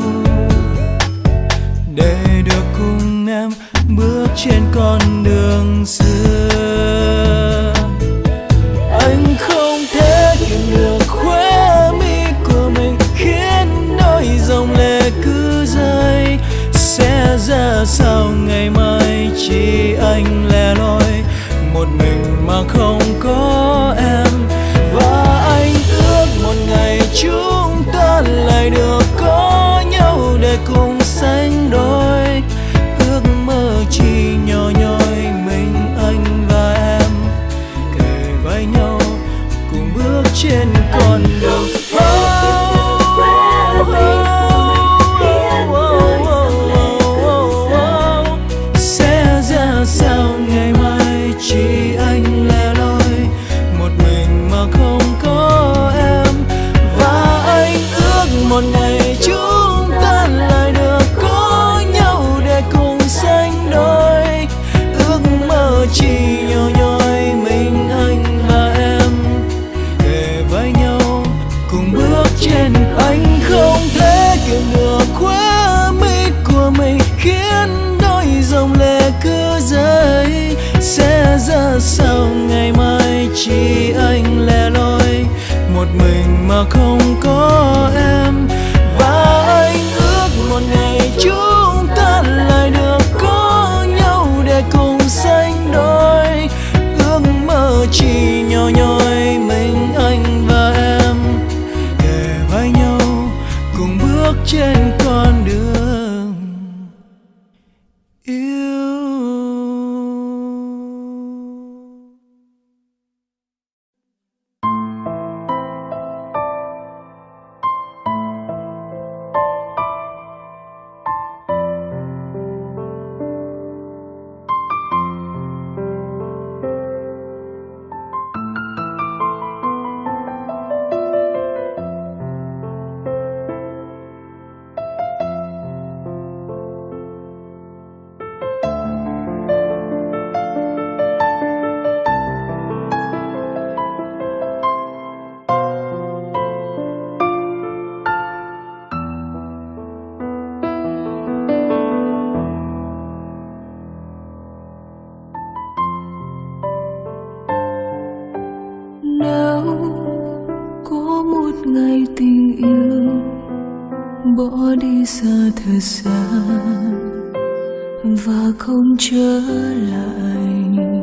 [SPEAKER 5] để được cùng em bước trên con đường xưa. Anh không thể kìm được khóe mi của mình, khiến đôi dòng lệ cứ rơi. Sẽ ra sao ngày mai chỉ anh lẻ loi một mình mà không có em. Và anh ước một ngày chúng ta lại được có nhau để cùng sánh đôi. Ước mơ chỉ nhỏ nhoi mình anh và em kề vai nhau cùng bước trên con đường. Sẽ ra sao ngày mai chỉ anh lẻ loi một mình mà không có em. Và anh ước một ngày chúng ta lại được có nhau để cùng sánh đôi. Ước mơ chỉ nhỏ nhoi mình anh và em kề vai nhau cùng bước trên. Anh không thể kiềm được khóe mi của mình, khiến đôi dòng lệ cứ rơi. Sẽ ra sao ngày mai chỉ anh lẻ loi một mình mà không có em. Và anh ước một ngày chúng ta lại được có nhau để cùng sánh đôi. Ước mơ chỉ nhỏ nhoi mình anh và em kề vai nhau cùng bước trên con đường yêu.
[SPEAKER 1] bỏ đi xa thật xa và không trở lại.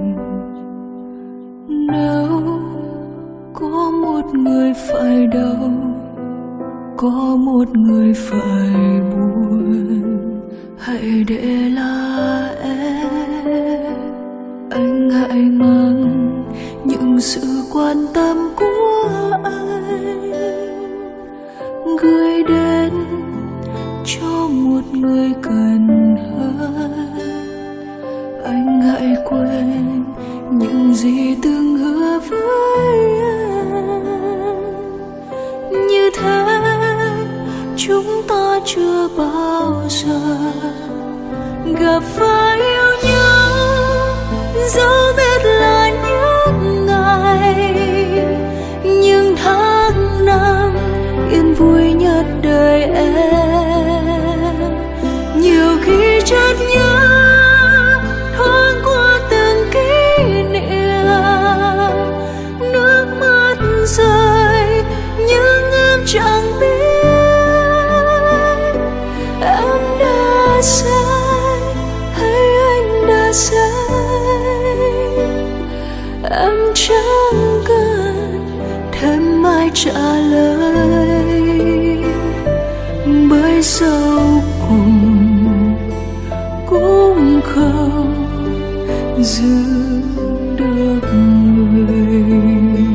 [SPEAKER 1] Nếu có một người phải đau, có một người phải buồn, hãy để là em. Anh hãy mang những sự quan tâm của anh gửi đến cho một người cần hơn. Anh hãy quên những gì từng hứa với anh. Như thế chúng ta chưa bao giờ gặp phải yêu nhau, dẫu biết là những ngày, những tháng năm yên vui nhất đời em. Nhiều khi chợt nhớ thoáng qua từng kỷ niệm, nước mắt rơi nhưng em chẳng biết em đã sai hay anh đã sai. Em chẳng cần thêm ai trả lời, bởi sau cùng cũng không giữ được người.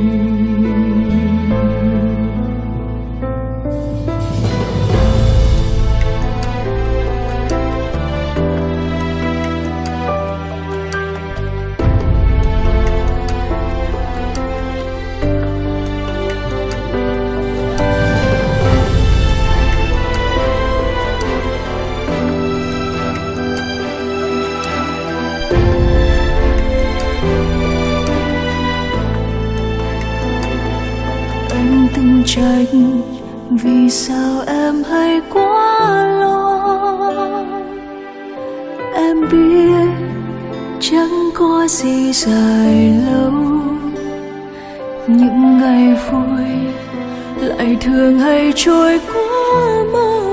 [SPEAKER 1] Từng trách vì sao em hay quá lo. Em biết chẳng có gì dài lâu, những ngày vui lại thường hay trôi quá mau.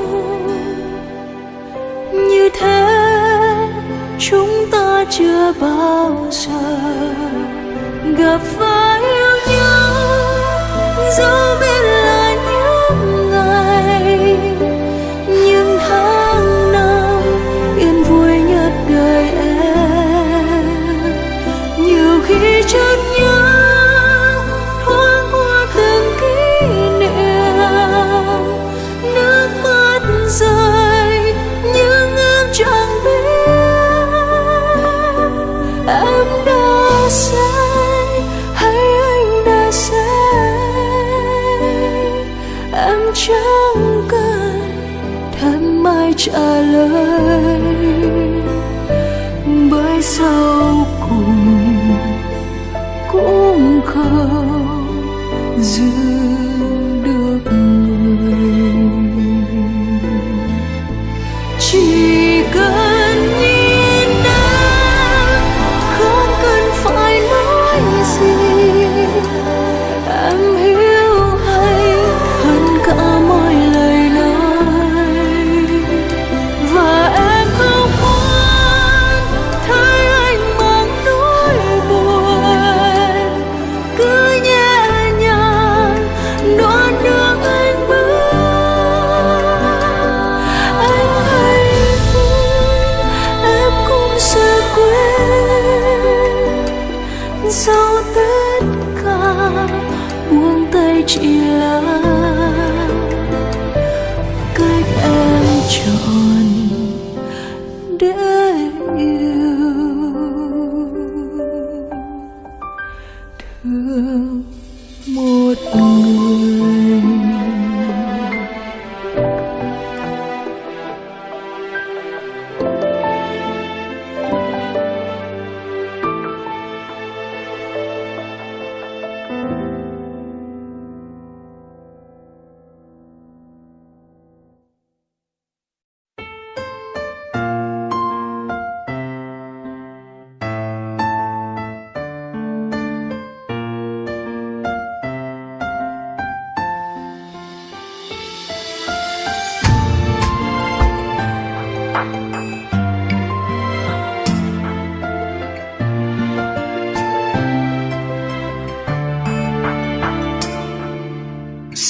[SPEAKER 1] Như thế chúng ta chưa bao giờ gặp phải yêu nhau, dẫu biết là những ngày, những tháng năm yên vui nhất đời em. Nhiều khi chợt nhớ thoáng qua từng kỷ niệm, nước mắt rơi nhưng em chẳng biết em đã sai hay anh đã sai.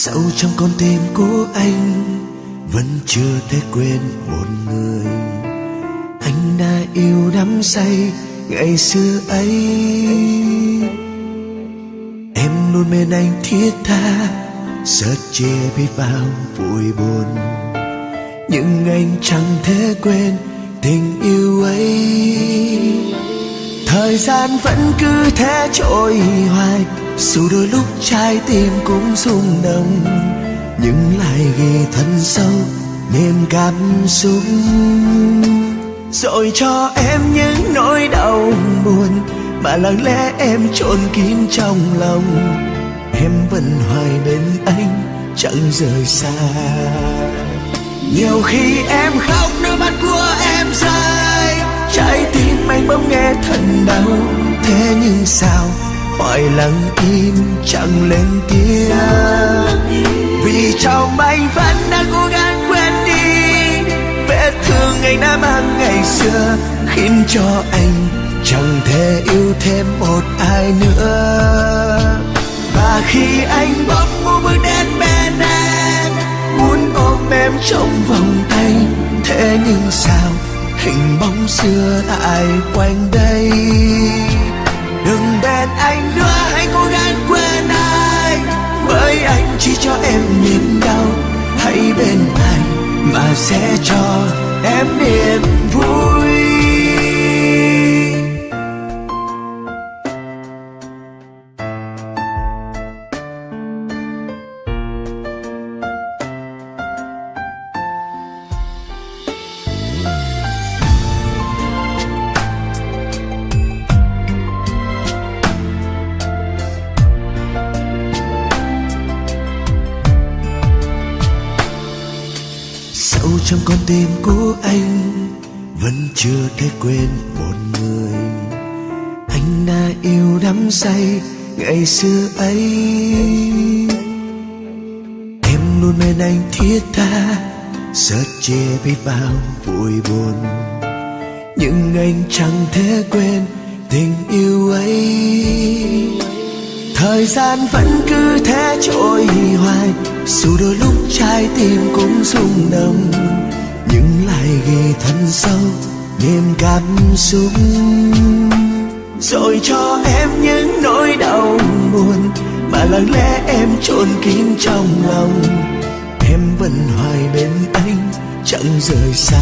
[SPEAKER 5] Sâu trong con tim của anh vẫn chưa thể quên một người anh đã yêu đắm say ngày xưa ấy. Em luôn bên anh thiết tha, sớt chia biết bao vui buồn, nhưng anh chẳng thể quên tình yêu ấy. Thời gian vẫn cứ thế trôi hoài, dù đôi lúc trái tim cũng rung động, nhưng lại ghi thân sâu niềm cảm xúc. Rồi cho em những nỗi đau buồn mà lặng lẽ em chôn kín trong lòng. Em vẫn hoài bên anh chẳng rời xa. Nhiều khi em khóc nước mắt của em rơi, trái tim anh bỗng nghe thật đau. Thế nhưng sao hỏi lặng im chẳng lên tiếng, vì trong anh vẫn đang cố gắng quên đi vết thương anh đã mang ngày xưa, khiến cho anh chẳng thể yêu thêm một ai nữa. Và khi anh bỗng muốn bước đến bên em, muốn ôm em trong vòng tay, thế nhưng sao hình bóng xưa lại quanh đây. Đừng bên anh nữa, hãy cố gắng quên anh, bởi anh chỉ cho em niềm đau. Hãy bên anh mà sẽ cho em niềm vui. Trong con tim của anh vẫn chưa thể quên một người anh đã yêu đắm say ngày xưa ấy. Em luôn bên anh thiết tha, sớt chia biết bao vui buồn, nhưng anh chẳng thể quên tình yêu ấy. Thời gian vẫn cứ thế trôi hoài, dù đôi lúc trái tim cũng rung động, nhưng lại ghi thân sâu niềm cảm xúc. Rồi cho em những nỗi đau buồn mà lặng lẽ em chôn kín trong lòng. Em vẫn hoài bên anh chẳng rời xa.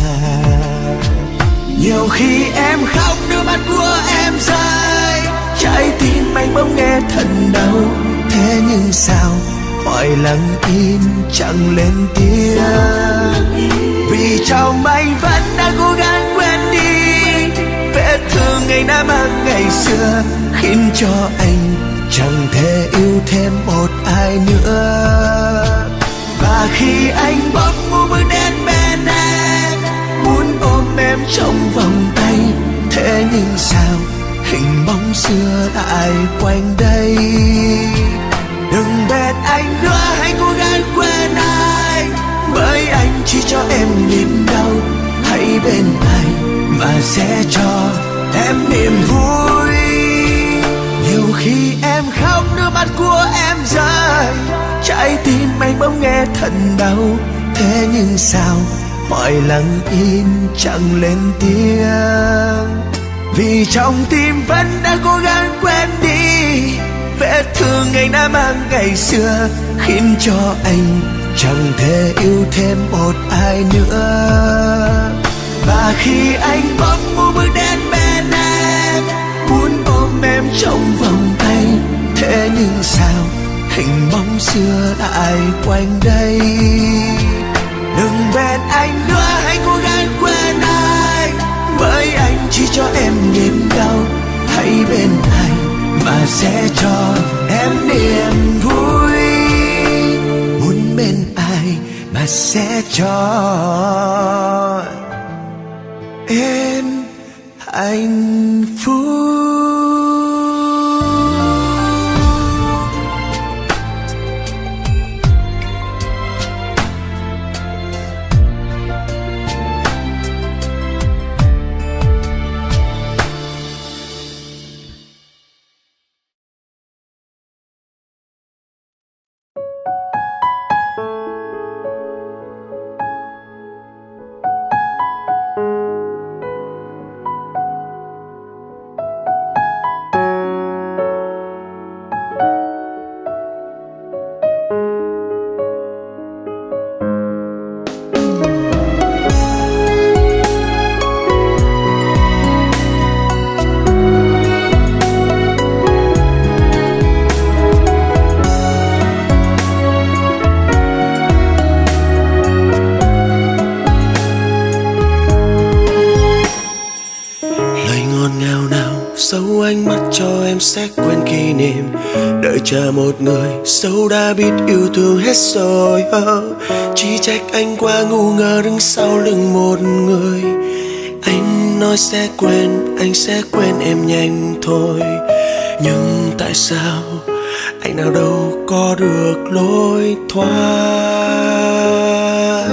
[SPEAKER 5] Nhiều khi em khóc nước mắt của em rơi, trái tim anh bỗng nghe thật đau. Thế nhưng sao hỏi lặng im chẳng lên tiếng, vì trong anh vẫn đang cố gắng quên đi vết thương anh đã mang ngày xưa, khiến cho anh chẳng thể yêu thêm một ai nữa. Và khi anh bỗng muốn bước đến bên em, muốn ôm em trong vòng tay, thế nhưng sao hình bóng xưa lại quanh đây. Đừng bên anh nữa, hãy cố gắng quên anh, bởi anh chỉ cho em niềm đau. Hãy bên anh mà sẽ cho em niềm vui. Nhiều khi em khóc nước mắt của em rơi, trái tim anh bỗng nghe thật đau. Thế nhưng sao hỏi lặng im chẳng lên tiếng, vì trong tim vẫn đang cố gắng quên đi vết thương anh đã mang ngày xưa, khiến cho anh chẳng thể yêu thêm một ai nữa. Và khi anh bỗng muốn bước đến bên em, muốn ôm em trong vòng tay, thế nhưng sao hình bóng xưa lại quanh đây. Đừng bên anh nữa, hãy cố gắng quên anh, bởi anh chỉ cho em niềm đau. Hãy bên anh mà sẽ cho em niềm vui. Muốn bên ai mà sẽ cho em hạnh phúc. Dấu ánh mắt cho em sẽ quên kỷ niệm. Đợi chờ một người dẫu đã biết yêu thương hết rồi. Chỉ trách anh quá ngu ngơ đứng sau lưng một người. Anh nói sẽ quên, anh sẽ quên em nhanh thôi. Nhưng tại sao anh nào đâu có được lối thoát.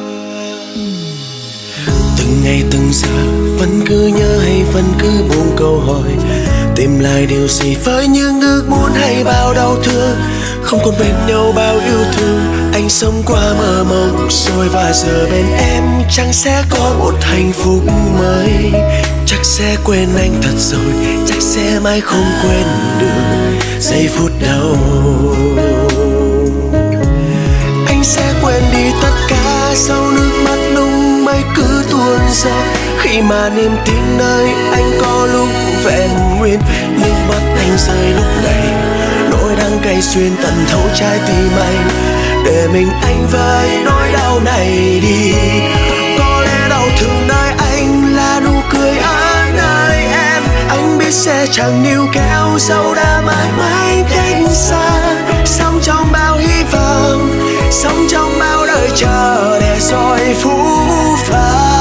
[SPEAKER 5] Từng ngày từng giờ vẫn cứ nhớ hay vẫn cứ buông câu hỏi. Tìm lại điều gì với những ước muốn hay bao đau thương. Không còn bên nhau bao yêu thương. Anh sống qua mơ mộng rồi và giờ bên em chẳng sẽ có một hạnh phúc mới. Chắc sẽ quên anh thật rồi, chắc sẽ mãi không quên được giây phút đầu. Anh sẽ quên đi tất cả sau nước mắt nung mây cứ tuôn rơi. Khi mà niềm tin nơi anh có lúc vẹn nguyên. Nước mắt anh rơi lúc này, nỗi đắng cay xuyên tận thấu trái tim anh. Để mình anh với nỗi đau này đi. Có lẽ đau thương nơi anh là nụ cười ở nơi em. Anh biết sẽ chẳng níu kéo dẫu đã mãi mãi cách xa. Sống trong bao hy vọng, sống trong bao đời chờ để rồi phũ phàng.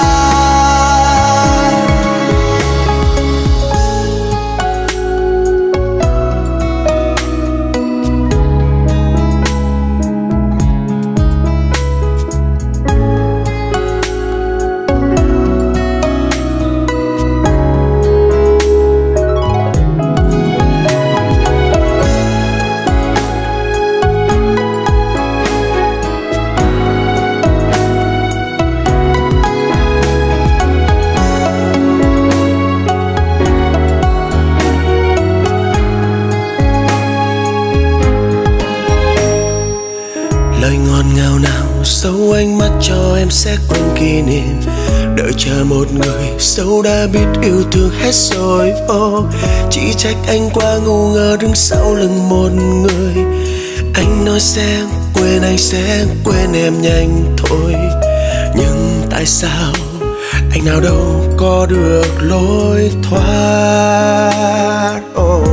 [SPEAKER 5] Lời ngọt ngào nào dấu ánh mắt cho em sẽ quên kỷ niệm. Đợi chờ một người dẫu đã biết yêu thương hết rồi. Chỉ trách anh quá ngu ngơ đứng sau lưng một người. Anh nói sẽ quên, anh sẽ quên em nhanh thôi. Nhưng tại sao anh nào đâu có được lối thoát.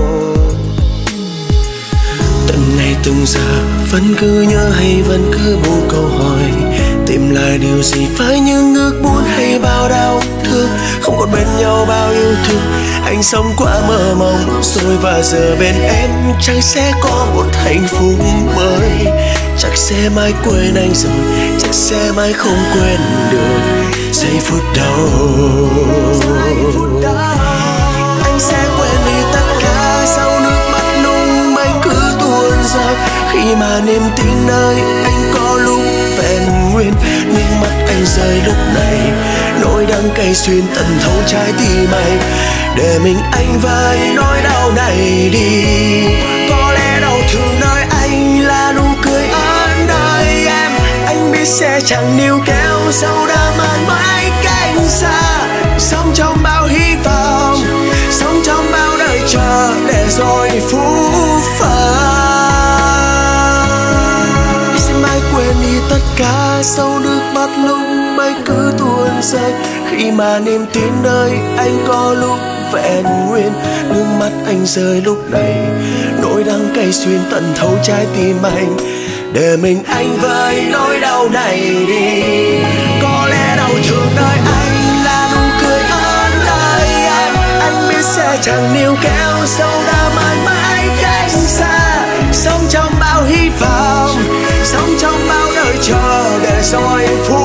[SPEAKER 5] Từng ngày từng giờ vẫn cứ nhớ hay vẫn cứ buông câu hỏi. Tìm lại điều gì với những ước muốn hay bao đau thương. Không còn bên nhau bao yêu thương. Anh sống qua mơ mộng rồi và giờ bên em chẳng sẽ có một hạnh phúc mới. Chắc sẽ mãi quên anh rồi, chắc sẽ mãi không quên được giây phút đầu. Anh sẽ quên đi tất cả sau nước mắt nung mây cứ tuôn rơi. Khi mà niềm tin nơi anh có lúc vẹn nguyên. Nước mắt anh rơi lúc này, nỗi đắng cay xuyên tận thấu trái tim anh. Để mình anh với nỗi đau này đi. Có lẽ đau thương nơi anh là nụ cười ở nơi em. Anh biết sẽ chẳng níu kéo dẫu đã mãi mãi cách xa. Sống trong bao hy vọng, sống trong bao đời chờ để rồi phũ phàng. Sẽ mãi quên đi tất cả sau nước mắt lúc mây cứ tuôn rơi. Khi mà niềm tin nơi anh có lúc vẹn nguyên. Nước mắt anh rơi lúc này, nỗi đắng cay xuyên tận thấu trái tim anh. Để mình anh với nỗi đau này đi. Có lẽ đau thương nơi anh là nụ cười ở nơi em. Anh biết sẽ chẳng níu kéo dẫu đã mãi mãi cách xa. Sống trong bao hy vọng, sống trong bao đời chờ để rồi phũ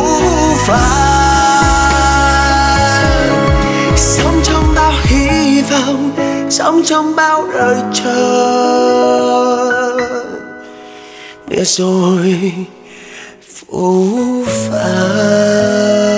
[SPEAKER 5] phàng. Sống trong bao hy vọng, sống trong bao đời chờ để rồi phũ phàng.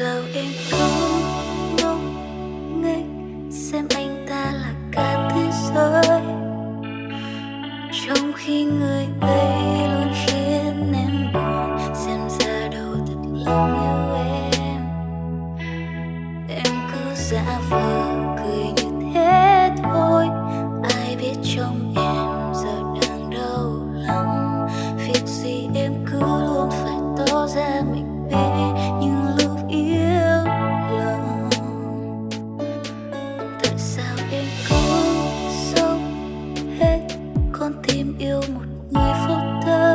[SPEAKER 1] sao em cứ ngốc nghếch xem anh ta là cả thế giới, trong khi người ấy luôn khiến em buồn. Xem ra đâu thật lòng yêu em cứ giả vờ cười như thế thôi. Ai biết trong em giờ đang đau lòng, việc gì em cứ luôn phải tỏ ra mạnh mẽ những lúc yêu lòng. Tại sao em cứ sống hết con tim yêu một người vô tâm,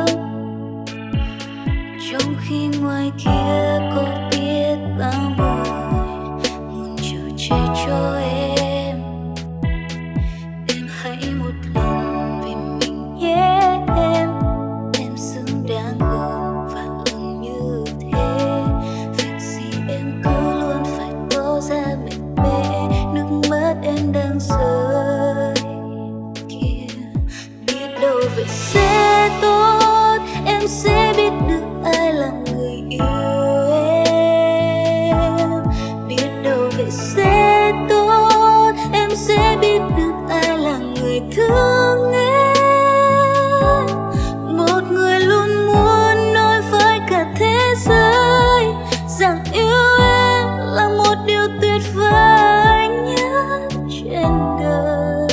[SPEAKER 1] trong khi ngoài kia có biết bao người muốn chở che cho em. Em hãy một lần vì mình nhé em xứng đáng hơn và hơn như thế. Việc gì em cứ luôn phải tỏ ra mạnh mẽ, nước mắt em đang rơi kia. Biết đâu vậy sẽ tốt, em sẽ biết được ai là người yêu em. Biết đâu vậy sẽ tốt, em sẽ biết được ai là người thương em. Một người luôn muốn nói với cả thế giới rằng yêu em là một điều tuyệt vời nhất trên đời.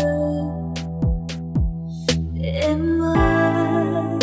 [SPEAKER 1] Em ơi,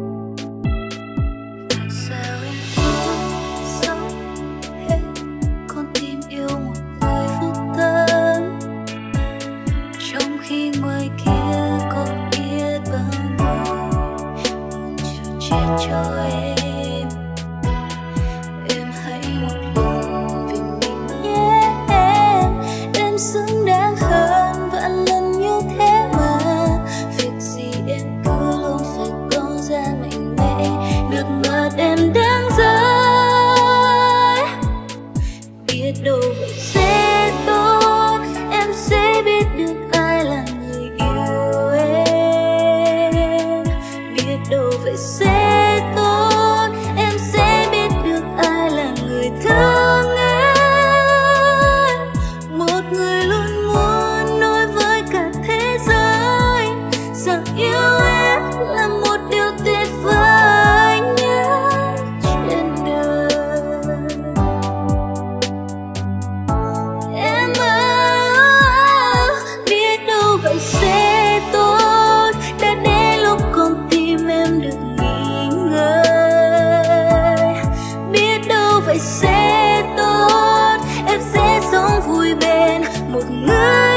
[SPEAKER 1] tại sao em cứ sống hết con tim yêu một người vô tâm, trong khi ngoài kia có biết bao người muốn chở che cho em. Em hãy một lần vì mình nhé em xứng đáng hơn vạn lần như thế mà. Việc gì em cứ luôn phải tỏ ra mạnh mẽ, nước mắt em đang rơi. Biết đâu vậy sẽ tốt, em sẽ biết được ai là người yêu em. Biết đâu vậy sẽ tốt, em sẽ biết được ai là người thương em. Một người luôn muốn nói với cả thế giới rằng yêu em là một điều tuyệt vời nhất trên đời. Em ơi, biết đâu vậy sẽ tốt, đã đến lúc con tim em được nghỉ ngơi. Biết đâu vậy sẽ tốt, em sẽ sống vui bên một người